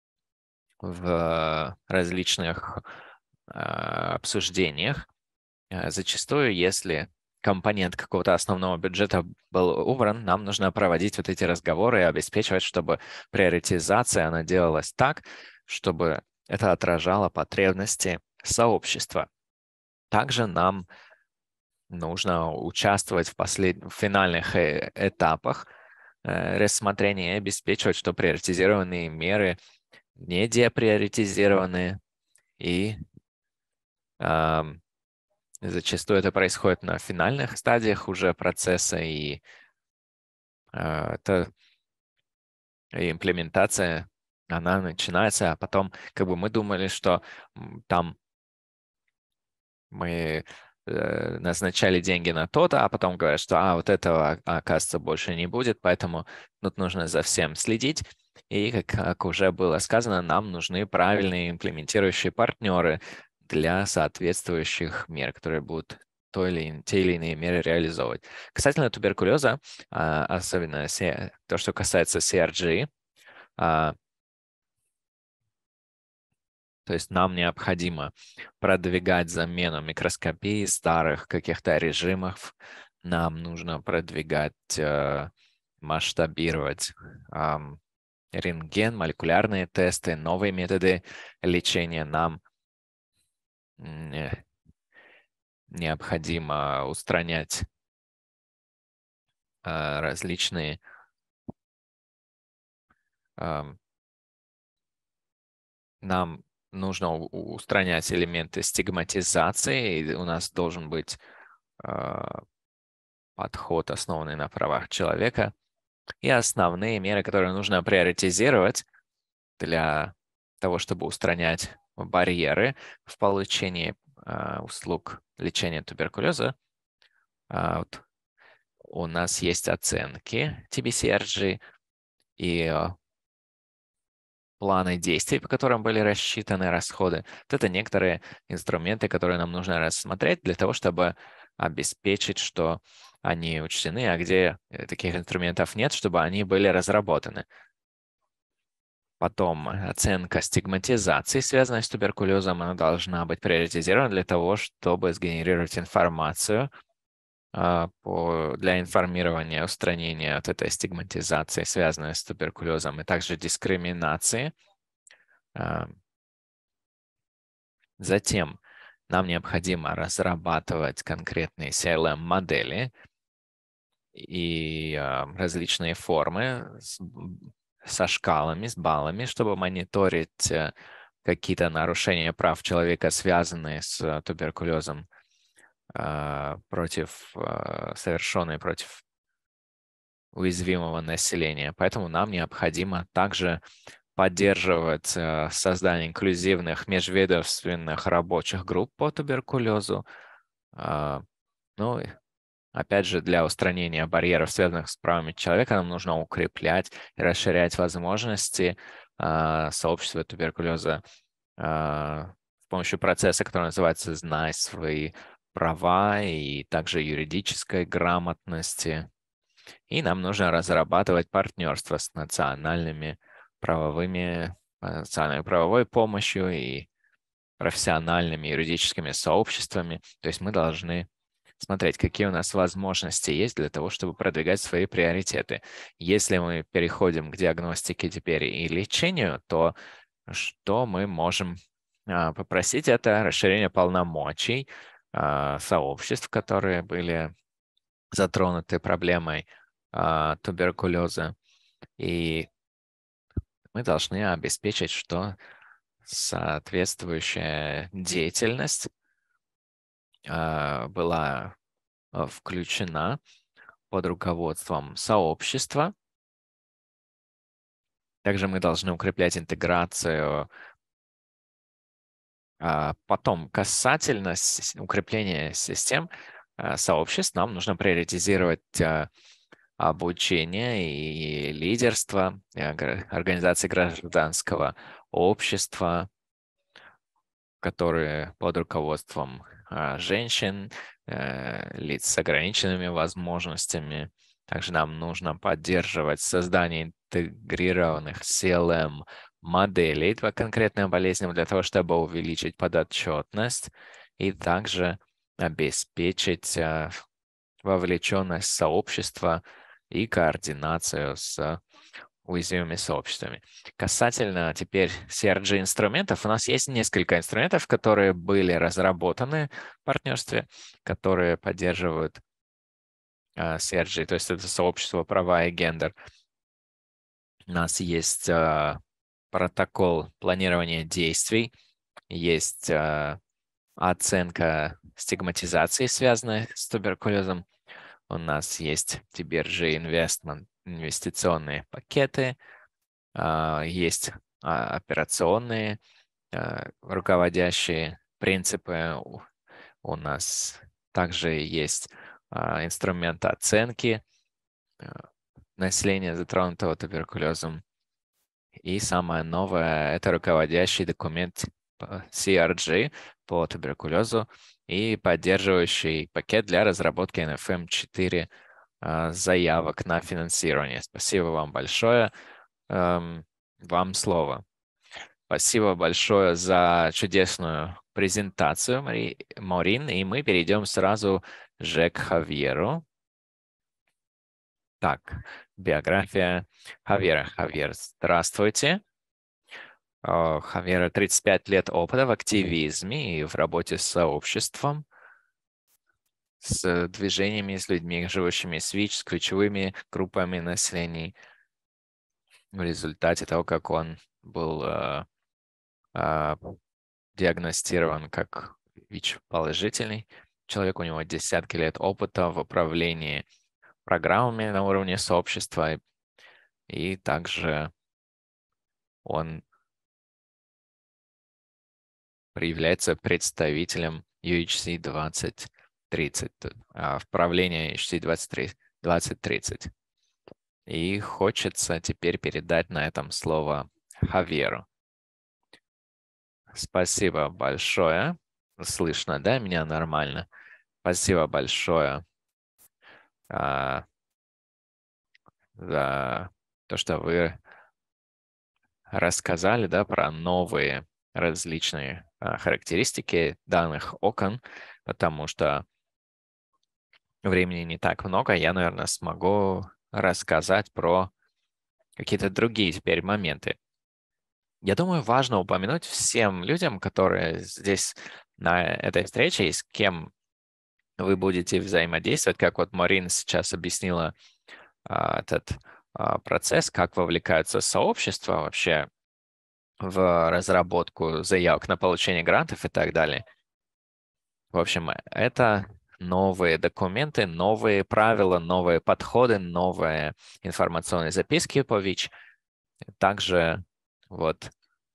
в различных а, обсуждениях. А, Зачастую, если компонент какого-то основного бюджета был убран, нам нужно проводить вот эти разговоры и обеспечивать, чтобы приоритизация, она делалась так, чтобы это отражало потребности сообщества. Также нам нужно участвовать в, послед... в финальных э, этапах э, рассмотрения и обеспечивать, что приоритизированные меры не деприоритизированы и ам, зачастую это происходит на финальных стадиях уже процесса, и э, это и имплементация, она начинается, а потом как бы мы думали, что м, там мы э, назначали деньги на то-то, а потом говорят, что а, вот этого, а, оказывается, больше не будет, поэтому тут нужно за всем следить. И, как, как уже было сказано, нам нужны правильные имплементирующие партнеры для соответствующих мер, которые будут то или, ин- те или иные меры реализовывать. Касательно туберкулеза, а, особенно се- то, что касается си ар джи, а, То есть нам необходимо продвигать замену микроскопии старых каких-то режимов. Нам нужно продвигать, э, масштабировать ам, рентген, молекулярные тесты, новые методы лечения. Нам м, э, необходимо устранять э, различные ам, нам нужно у- у- устранять элементы стигматизации. И у нас должен быть а, подход, основанный на правах человека, и основные меры, которые нужно приоритизировать для того, чтобы устранять барьеры в получении а, услуг лечения туберкулеза. А, вот у нас есть оценки ти би си ар джи и а, планы действий, по которым были рассчитаны расходы. Вот это некоторые инструменты, которые нам нужно рассмотреть для того, чтобы обеспечить, что они учтены, а где э, таких инструментов нет, чтобы они были разработаны. Потом оценка стигматизации, связанной с туберкулезом, она должна быть приоритизирована для того, чтобы сгенерировать информацию а, по, для информирования, устранения от этой стигматизации, связанной с туберкулезом, и также дискриминации. А, Затем нам необходимо разрабатывать конкретные си эл эм-модели и а, различные формы с, б- со шкалами, с баллами, чтобы мониторить э, какие-то нарушения прав человека, связанные с э, туберкулезом, а, против, а, совершенные против уязвимого населения. Поэтому нам необходимо также поддерживать э, создание инклюзивных межведомственных рабочих групп по туберкулезу. А, Ну, и опять же, для устранения барьеров, связанных с правами человека, нам нужно укреплять и расширять возможности а, сообщества туберкулеза а, с помощью процесса, который называется «Знай свои права», и также юридической грамотности. И нам нужно разрабатывать партнерство с национальными правовыми, э, национальной правовой помощью и профессиональными юридическими сообществами. То есть мы должны смотреть, какие у нас возможности есть для того, чтобы продвигать свои приоритеты. Если мы переходим к диагностике теперь и лечению, то что мы можем а, попросить? Это расширение полномочий а, сообществ, которые были затронуты проблемой а, туберкулеза. И мы должны обеспечить, что соответствующая деятельность а, была а, включена под руководством сообщества. Также мы должны укреплять интеграцию. А, Потом, касательно с- укрепления систем а, сообществ, нам нужно приоритизировать а, обучение и лидерство э, гра- организаций гражданского общества, которые под руководством а, женщин, э, лиц с ограниченными возможностями. Также нам нужно поддерживать создание интегрированных си эл эм-моделей по конкретным болезням для того, чтобы увеличить подотчетность и также обеспечить а, вовлеченность сообщества и координацию с уязвимыми сообществами. Касательно теперь си ар джи-инструментов, у нас есть несколько инструментов, которые были разработаны в партнерстве, которые поддерживают а, си ар джи, то есть это сообщество права и гендер. У нас есть а, протокол планирования действий, есть а, оценка стигматизации, связанная с туберкулезом. У нас есть ти би ар джи Investment, инвестиционные пакеты, а, есть а, операционные а, руководящие принципы. У у нас также есть а, инструмент оценки а, населения, затронутого туберкулезом. И самое новое — это руководящий документ по си ар джи по туберкулезу и поддерживающий пакет для разработки эн эф эм четыре а, заявок на финансирование. Спасибо вам большое. Эм, Вам слово. Спасибо большое за чудесную презентацию, Мари... Маурин, и мы перейдем сразу же к Хавьеру. Так, биография Хавьера. Хавьер, здравствуйте. У Хавьера тридцать пять лет опыта в активизме и в работе с сообществом, с движениями, с людьми, живущими с ВИЧ, с ключевыми группами населения. В результате того, как он был э, э, диагностирован как ВИЧ-положительный человек, у него десятки лет опыта в управлении программами на уровне сообщества, и также он является представителем ю эйч си двадцать тридцать, в правлении ю эйч си двадцать тридцать. И хочется теперь передать на этом слово Хавьеру. Спасибо большое. Слышно, да, меня нормально? Спасибо большое а, за то, что вы рассказали, да, про новые различные а, характеристики данных окон, потому что времени не так много. Я, наверное, смогу рассказать про какие-то другие теперь моменты. Я думаю, важно упомянуть всем людям, которые здесь на этой встрече, и с кем вы будете взаимодействовать, как вот Марин сейчас объяснила а, этот а, процесс, как вовлекаются сообщества вообще в разработку заявок на получение грантов и так далее. В общем, это новые документы, новые правила, новые подходы, новые информационные записки по ВИЧ. Также вот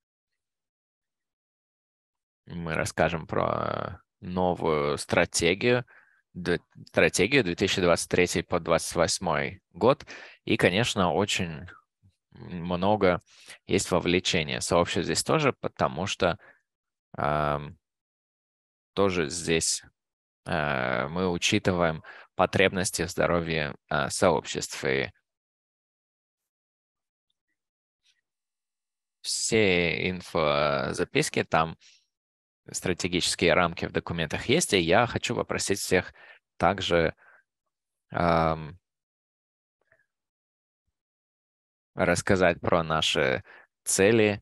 мы расскажем про новую стратегию, стратегию две тысячи двадцать третий по двадцать восьмой год. И, конечно, очень много есть вовлечения сообщества здесь тоже, потому что э, тоже здесь э, мы учитываем потребности в здоровье э, сообществ. И все инфозаписки там, стратегические рамки в документах есть, и я хочу попросить всех также эм, рассказать про наши цели,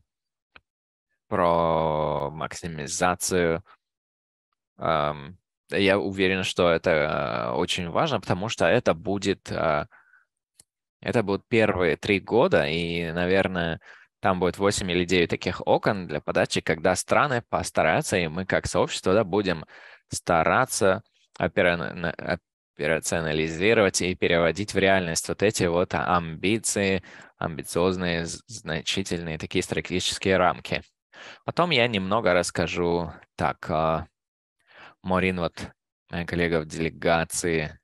про максимизацию. Эм, я уверен, что это э, очень важно, потому что это будет, э, это будут первые три года, и, наверное, там будет восемь или девять таких окон для подачи, когда страны постараются, и мы как сообщество, да, будем стараться опера- операционализировать и переводить в реальность вот эти вот амбиции, амбициозные, значительные такие стратегические рамки. Потом я немного расскажу, так, Марин, вот моя коллега в делегации,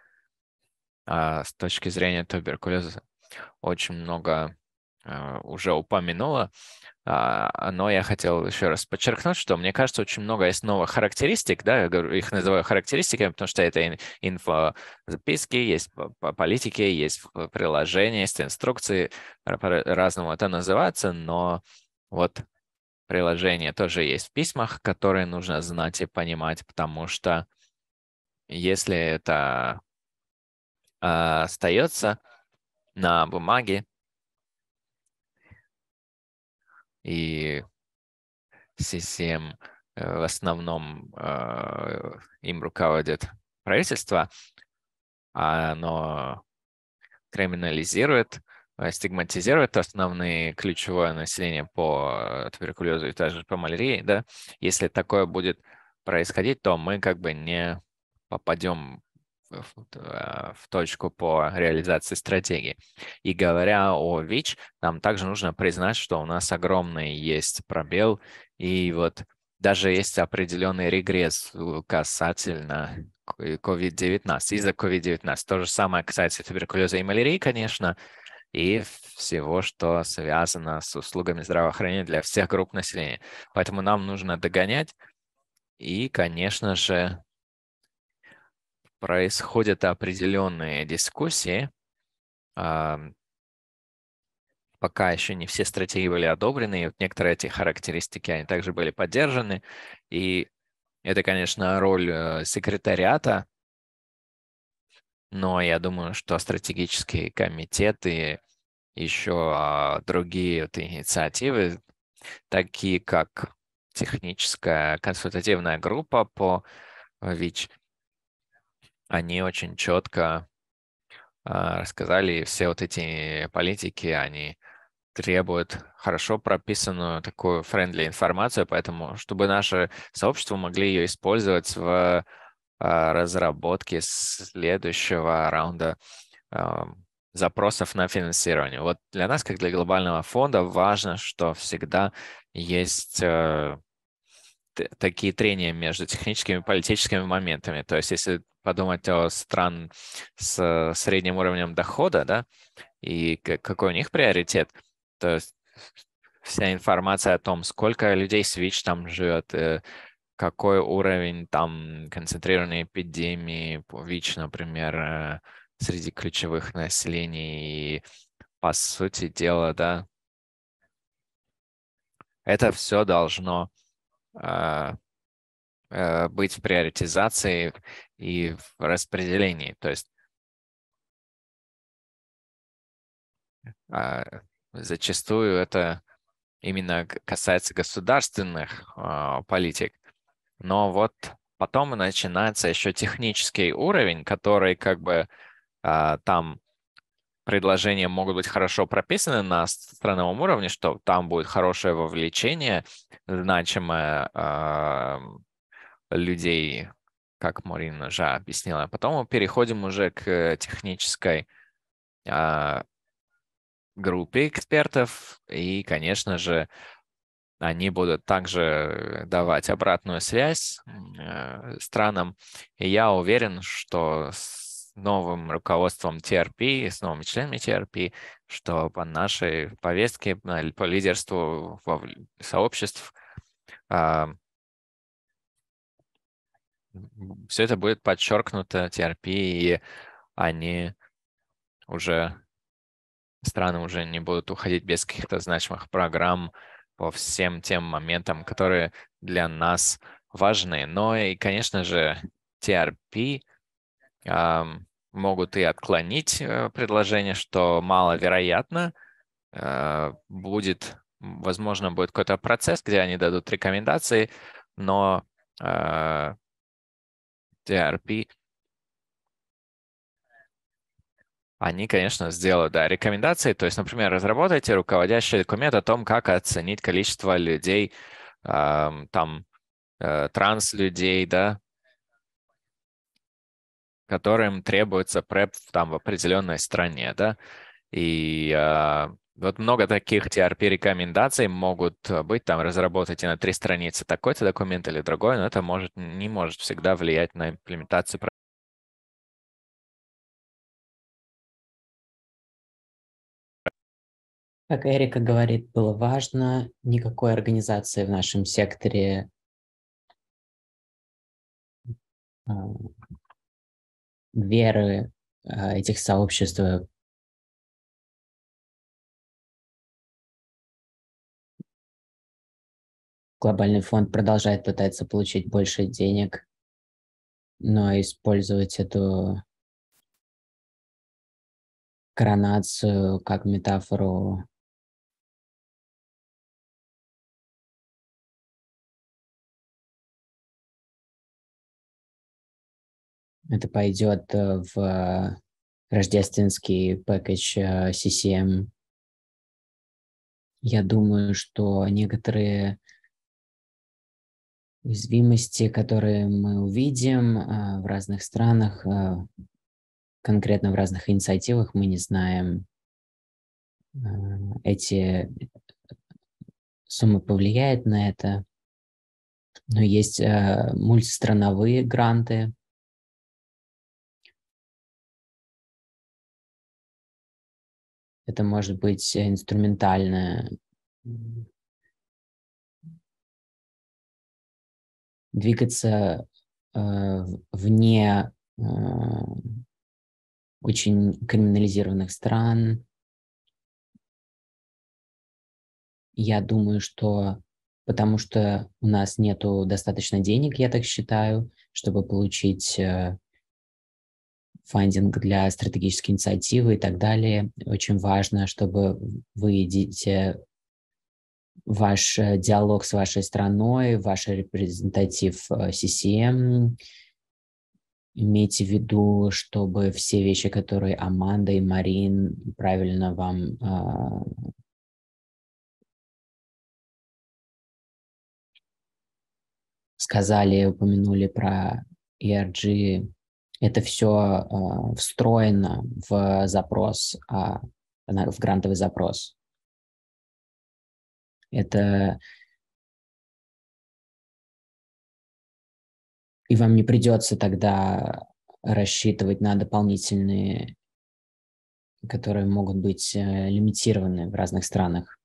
с точки зрения туберкулеза, очень много уже упомянула, но я хотел еще раз подчеркнуть, что мне кажется, очень много есть новых характеристик, да, я говорю, их называю характеристиками, потому что это инфозаписки, есть политики, есть приложения, есть инструкции, по-разному это называется, но вот приложения тоже есть в письмах, которые нужно знать и понимать, потому что если это э, остается на бумаге, и си си эм в основном э, им руководит правительство, оно криминализирует, стигматизирует основные ключевое население по туберкулезу и также по малярии, да. Если такое будет происходить, то мы как бы не попадем в, в точку по реализации стратегии. И говоря о ВИЧ, нам также нужно признать, что у нас огромный есть пробел, и вот даже есть определенный регресс касательно ковид девятнадцать, из-за ковид девятнадцать. То же самое касается туберкулеза и малярии, конечно, и всего, что связано с услугами здравоохранения для всех групп населения. Поэтому нам нужно догонять, и, конечно же, происходят определенные дискуссии по пока еще не все стратегии были одобрены, и вот некоторые эти характеристики, они также были поддержаны. И это, конечно, роль э, секретариата, но я думаю, что стратегические комитеты, еще а, другие вот инициативы, такие как техническая консультативная группа по ВИЧ, они очень четко а, рассказали, и все вот эти политики, они требуют хорошо прописанную такую френдли информацию, поэтому чтобы наше сообщество могли ее использовать в а, разработке следующего раунда а, запросов на финансирование. Вот для нас, как для глобального фонда, важно, что всегда есть э, т- такие трения между техническими и политическими моментами. То есть, если подумать о стран с средним уровнем дохода, да, и к- какой у них приоритет, то есть вся информация о том, сколько людей с ВИЧ там живет, э, какой уровень там концентрированной эпидемии по ВИЧ, например, э, среди ключевых населений. И, по сути дела, да, это все должно а, э, быть в приоритизации и в распределении. То есть а, зачастую это именно к- касается государственных а, политик. Но вот потом начинается еще технический уровень, который как бы а, там предложения могут быть хорошо прописаны на страновом уровне, что там будет хорошее вовлечение, значимое а, людей, как Марина уже объяснила. Потом мы переходим уже к технической а, группе экспертов, и, конечно же, они будут также давать обратную связь э, странам. И я уверен, что с новым руководством Ти Ар Пи, с новыми членами Ти Ар Пи, что по нашей повестке, э, по лидерству вовл- сообществ, все это будет подчеркнуто Ти Ар Пи, и они уже, страны уже не будут уходить без каких-то значимых программ по всем тем моментам, которые для нас важны. Но и, конечно же, Ти Ар Пи ам, могут и отклонить э, предложение, что маловероятно. Э, будет, возможно, будет какой-то процесс, где они дадут рекомендации, но э, Ти Ар Пи, они, конечно, сделают, да, рекомендации. То есть, например, разработайте руководящий документ о том, как оценить количество людей, ам, там, э, транс-людей, да, которым требуется прэп в, там, в определенной стране, да. И а, вот много таких Ти Ар Пи рекомендаций могут э, быть, там, разработайте на три страницы такой-то документ или другой, но это может, не может всегда влиять на имплементацию. Как Эрика говорит, было важно, никакой организации в нашем секторе а, веры а, этих сообществ глобальный фонд продолжает пытаться получить больше денег, но использовать эту коронацию как метафору это пойдет э, в рождественский пэкэдж э, Си Си Эм. Я думаю, что некоторые уязвимости, которые мы увидим э, в разных странах, э, конкретно в разных инициативах, мы не знаем, э, эти суммы повлияют на это. Но есть э, мультистрановые гранты. Это может быть инструментальное двигаться э, вне э, очень криминализированных стран, Я думаю, что потому что у нас нету достаточно денег, я так считаю, чтобы получить э, фандинг для стратегической инициативы и так далее. Очень важно, чтобы вы идите ваш э, диалог с вашей страной, ваш репрезентатив э, си си эм. Имейте в виду, чтобы все вещи, которые Аманда и Марин правильно вам а, сказали, упомянули про и ар джи, это все а, встроено в запрос, а, на- в грантовый запрос. Это и вам не придется тогда рассчитывать на дополнительные, которые могут быть э, лимитированы в разных странах.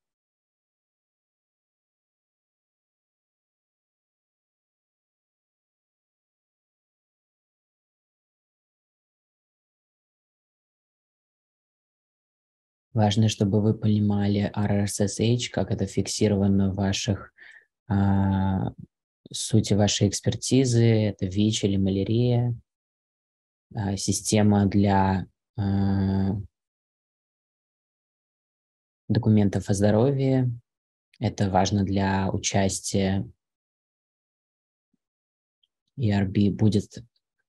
Важно, чтобы вы понимали ар эс эс эйч, как это фиксировано в ваших а, сути вашей экспертизы. Это ВИЧ или малярия. А, система для а, документов о здоровье. Это важно для участия. и ар би будет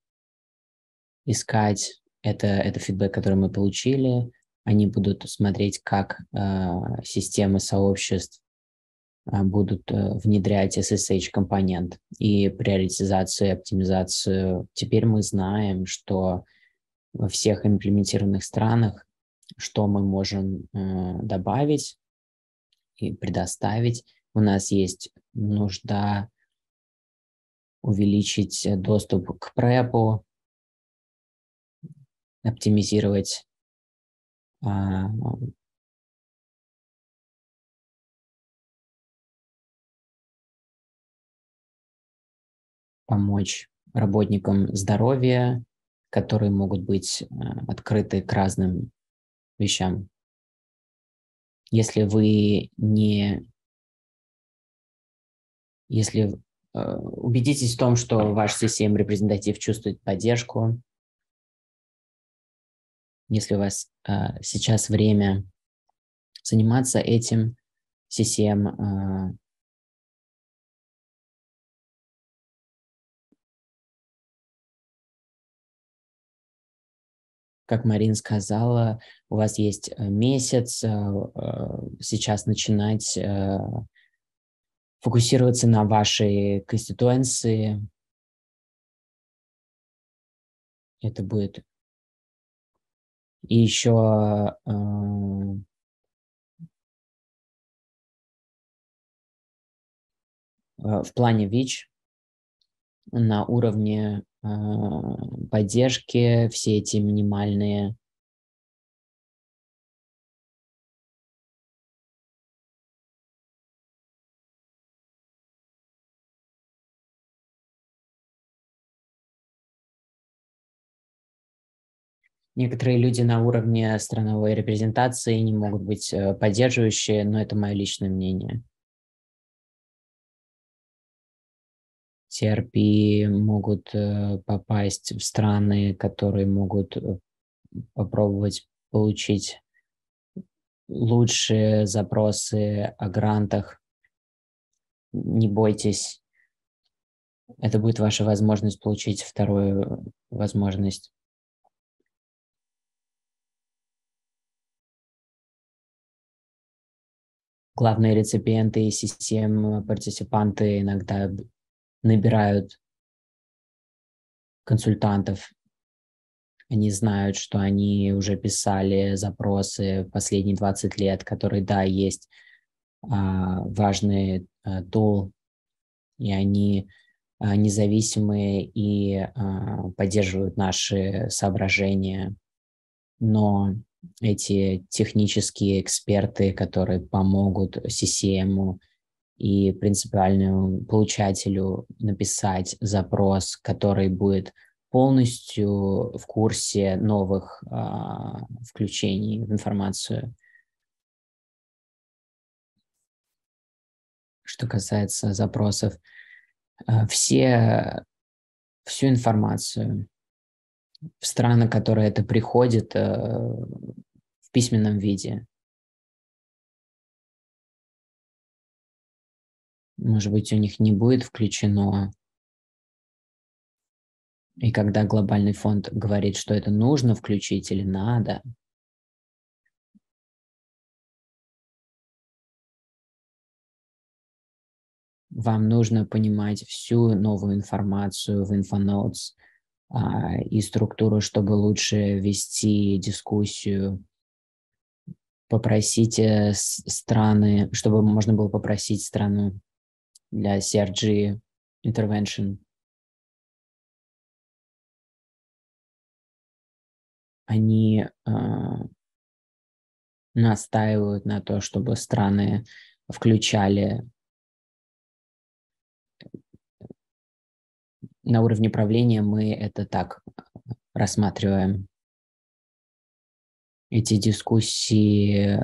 искать, это, это фидбэк, который мы получили. Они будут смотреть, как а, системы сообществ будут внедрять эс эс эйч-компонент и приоритизацию и оптимизацию. Теперь мы знаем, что во всех имплементированных странах, что мы можем добавить и предоставить. У нас есть нужда увеличить доступ к препу, оптимизировать помочь работникам здоровья, которые могут быть открыты к разным вещам. Если вы не... Если э, убедитесь в том, что ваш си си эм-репрезентатив чувствует поддержку, если у вас э, сейчас время заниматься этим, си си эм э, как Марин сказала, у вас есть месяц сейчас начинать фокусироваться на вашей конституенции. Это будет и еще в плане ВИЧ на уровне поддержки все эти минимальные некоторые люди на уровне страновой репрезентации не могут быть поддерживающие, но это мое личное мнение. ти ар пи могут попасть в страны, которые могут попробовать получить лучшие запросы о грантах. Не бойтесь. Это будет ваша возможность получить вторую возможность. Главные реципиенты и си си эм-партиципанты иногда набирают консультантов. Они знают, что они уже писали запросы последние двадцать лет, которые, да, есть а, важный а, тул, и они а, независимые и а, поддерживают наши соображения. Но эти технические эксперты, которые помогут си си эм и принципиальному получателю написать запрос, который будет полностью в курсе новых а, включений в информацию. что касается запросов, все, всю информацию в страны, которые это приходит в письменном виде. Может быть, у них не будет включено. И когда глобальный фонд говорит, что это нужно включить или надо, вам нужно понимать всю новую информацию в InfoNotes а, и структуру, чтобы лучше вести дискуссию. Попросите страны, чтобы можно было попросить страну для си ар джи Intervention. Они э, настаивают на то, чтобы страны включали на уровне правления, мы это так рассматриваем. Эти дискуссии,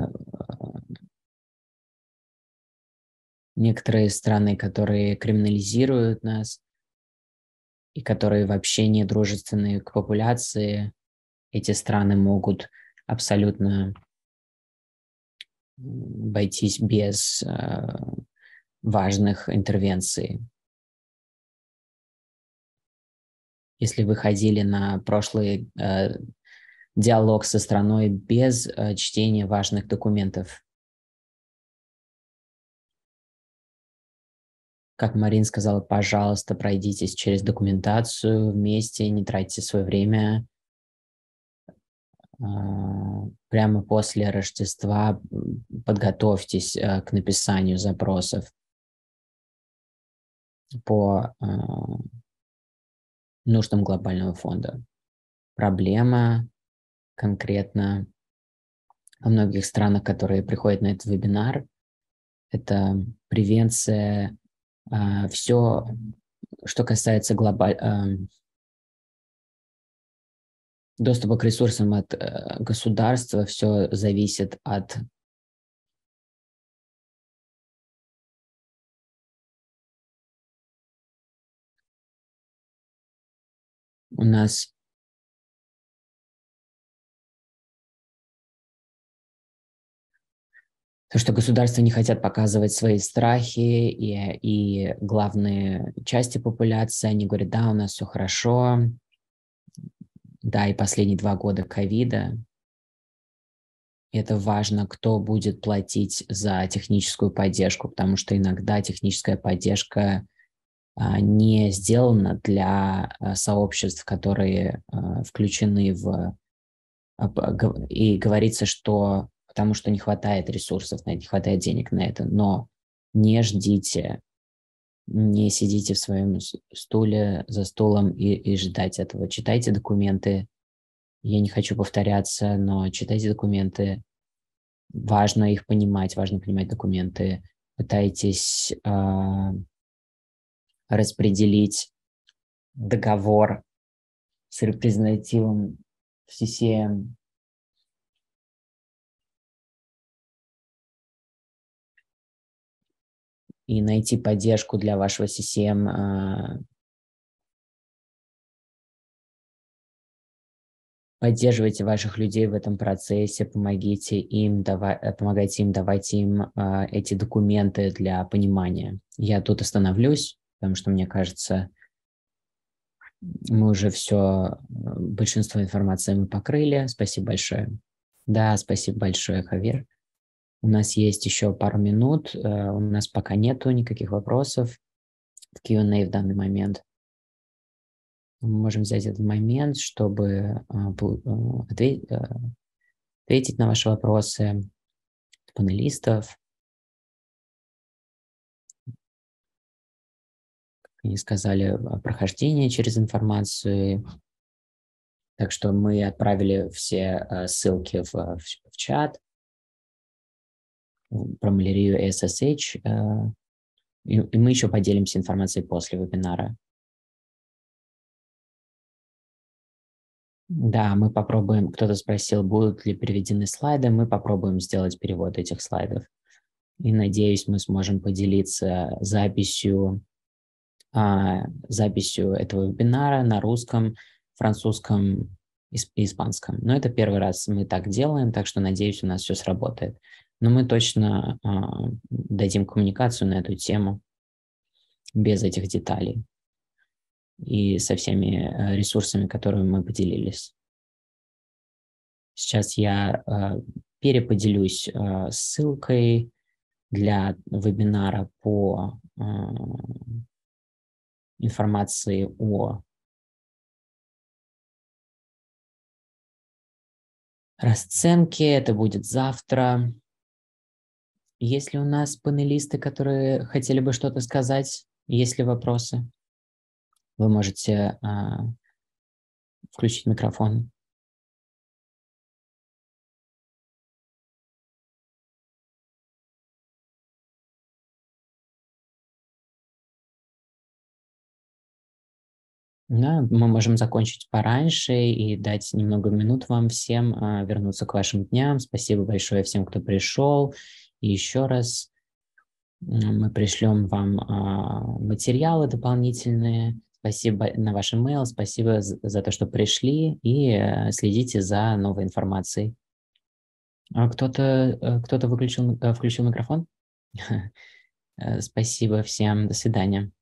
некоторые страны, которые криминализируют нас и которые вообще не дружественны к популяции, эти страны могут абсолютно обойтись без э, важных интервенций. Если вы ходили на прошлый э, диалог со страной без э, чтения важных документов, как Марин сказала, пожалуйста, пройдитесь через документацию вместе, не тратьте свое время. Прямо после Рождества подготовьтесь к написанию запросов по нуждам глобального фонда. Проблема конкретно во многих странах, которые приходят на этот вебинар, это превенция, все, что касается глобального доступа к ресурсам от э, государства, все зависит от у нас то, что государства не хотят показывать свои страхи и, и главные части популяции, они говорят, да, у нас все хорошо, да, и последние два года ковида. Это важно, кто будет платить за техническую поддержку, потому что иногда техническая поддержка а, не сделана для а, сообществ, которые а, включены в... А, и говорится, что потому что не хватает ресурсов, не хватает денег на это, но не ждите, не сидите в своем стуле за стулом и, и ждать этого. Читайте документы. Я не хочу повторяться, но читайте документы. Важно их понимать, важно понимать документы. Пытайтесь э, распределить договор с репрезентативом в си си эм и найти поддержку для вашего си си эм. Э, Поддерживайте ваших людей в этом процессе, помогите им, давай, помогайте им, давайте им э, эти документы для понимания. Я тут остановлюсь, потому что, мне кажется, мы уже все, большинство информации мы покрыли. Спасибо большое. Да, спасибо большое, Хавьер. У нас есть еще пару минут. Э, у нас пока нету никаких вопросов в кью энд эй в данный момент. Мы можем взять этот момент, чтобы ответить, ответить на ваши вопросы панелистов. Как они сказали, прохождение через информацию. Так что мы отправили все ссылки в, в, в чат про малярию и эс эс эйч. И, и мы еще поделимся информацией после вебинара. Да, мы попробуем, кто-то спросил, будут ли переведены слайды, мы попробуем сделать перевод этих слайдов. И, надеюсь, мы сможем поделиться записью, а, записью этого вебинара на русском, французском и испанском. Но это первый раз мы так делаем, так что, надеюсь, у нас все сработает. Но мы точно а, дадим коммуникацию на эту тему без этих деталей и со всеми ресурсами, которыми мы поделились. Сейчас я э, переподелюсь э, ссылкой для вебинара по э, информации о расценке. Это будет завтра. Есть ли у нас панелисты, которые хотели бы что-то сказать? Есть ли вопросы? Вы можете э, включить микрофон. Да, мы можем закончить пораньше и дать немного минут вам всем а, вернуться к вашим дням. Спасибо большое всем, кто пришел. И еще раз мы пришлем вам а, материалы дополнительные. Спасибо на ваш email, спасибо за, за то, что пришли, и а, следите за новой информацией. А кто-то кто-то выключил, включил микрофон? Спасибо всем, до свидания.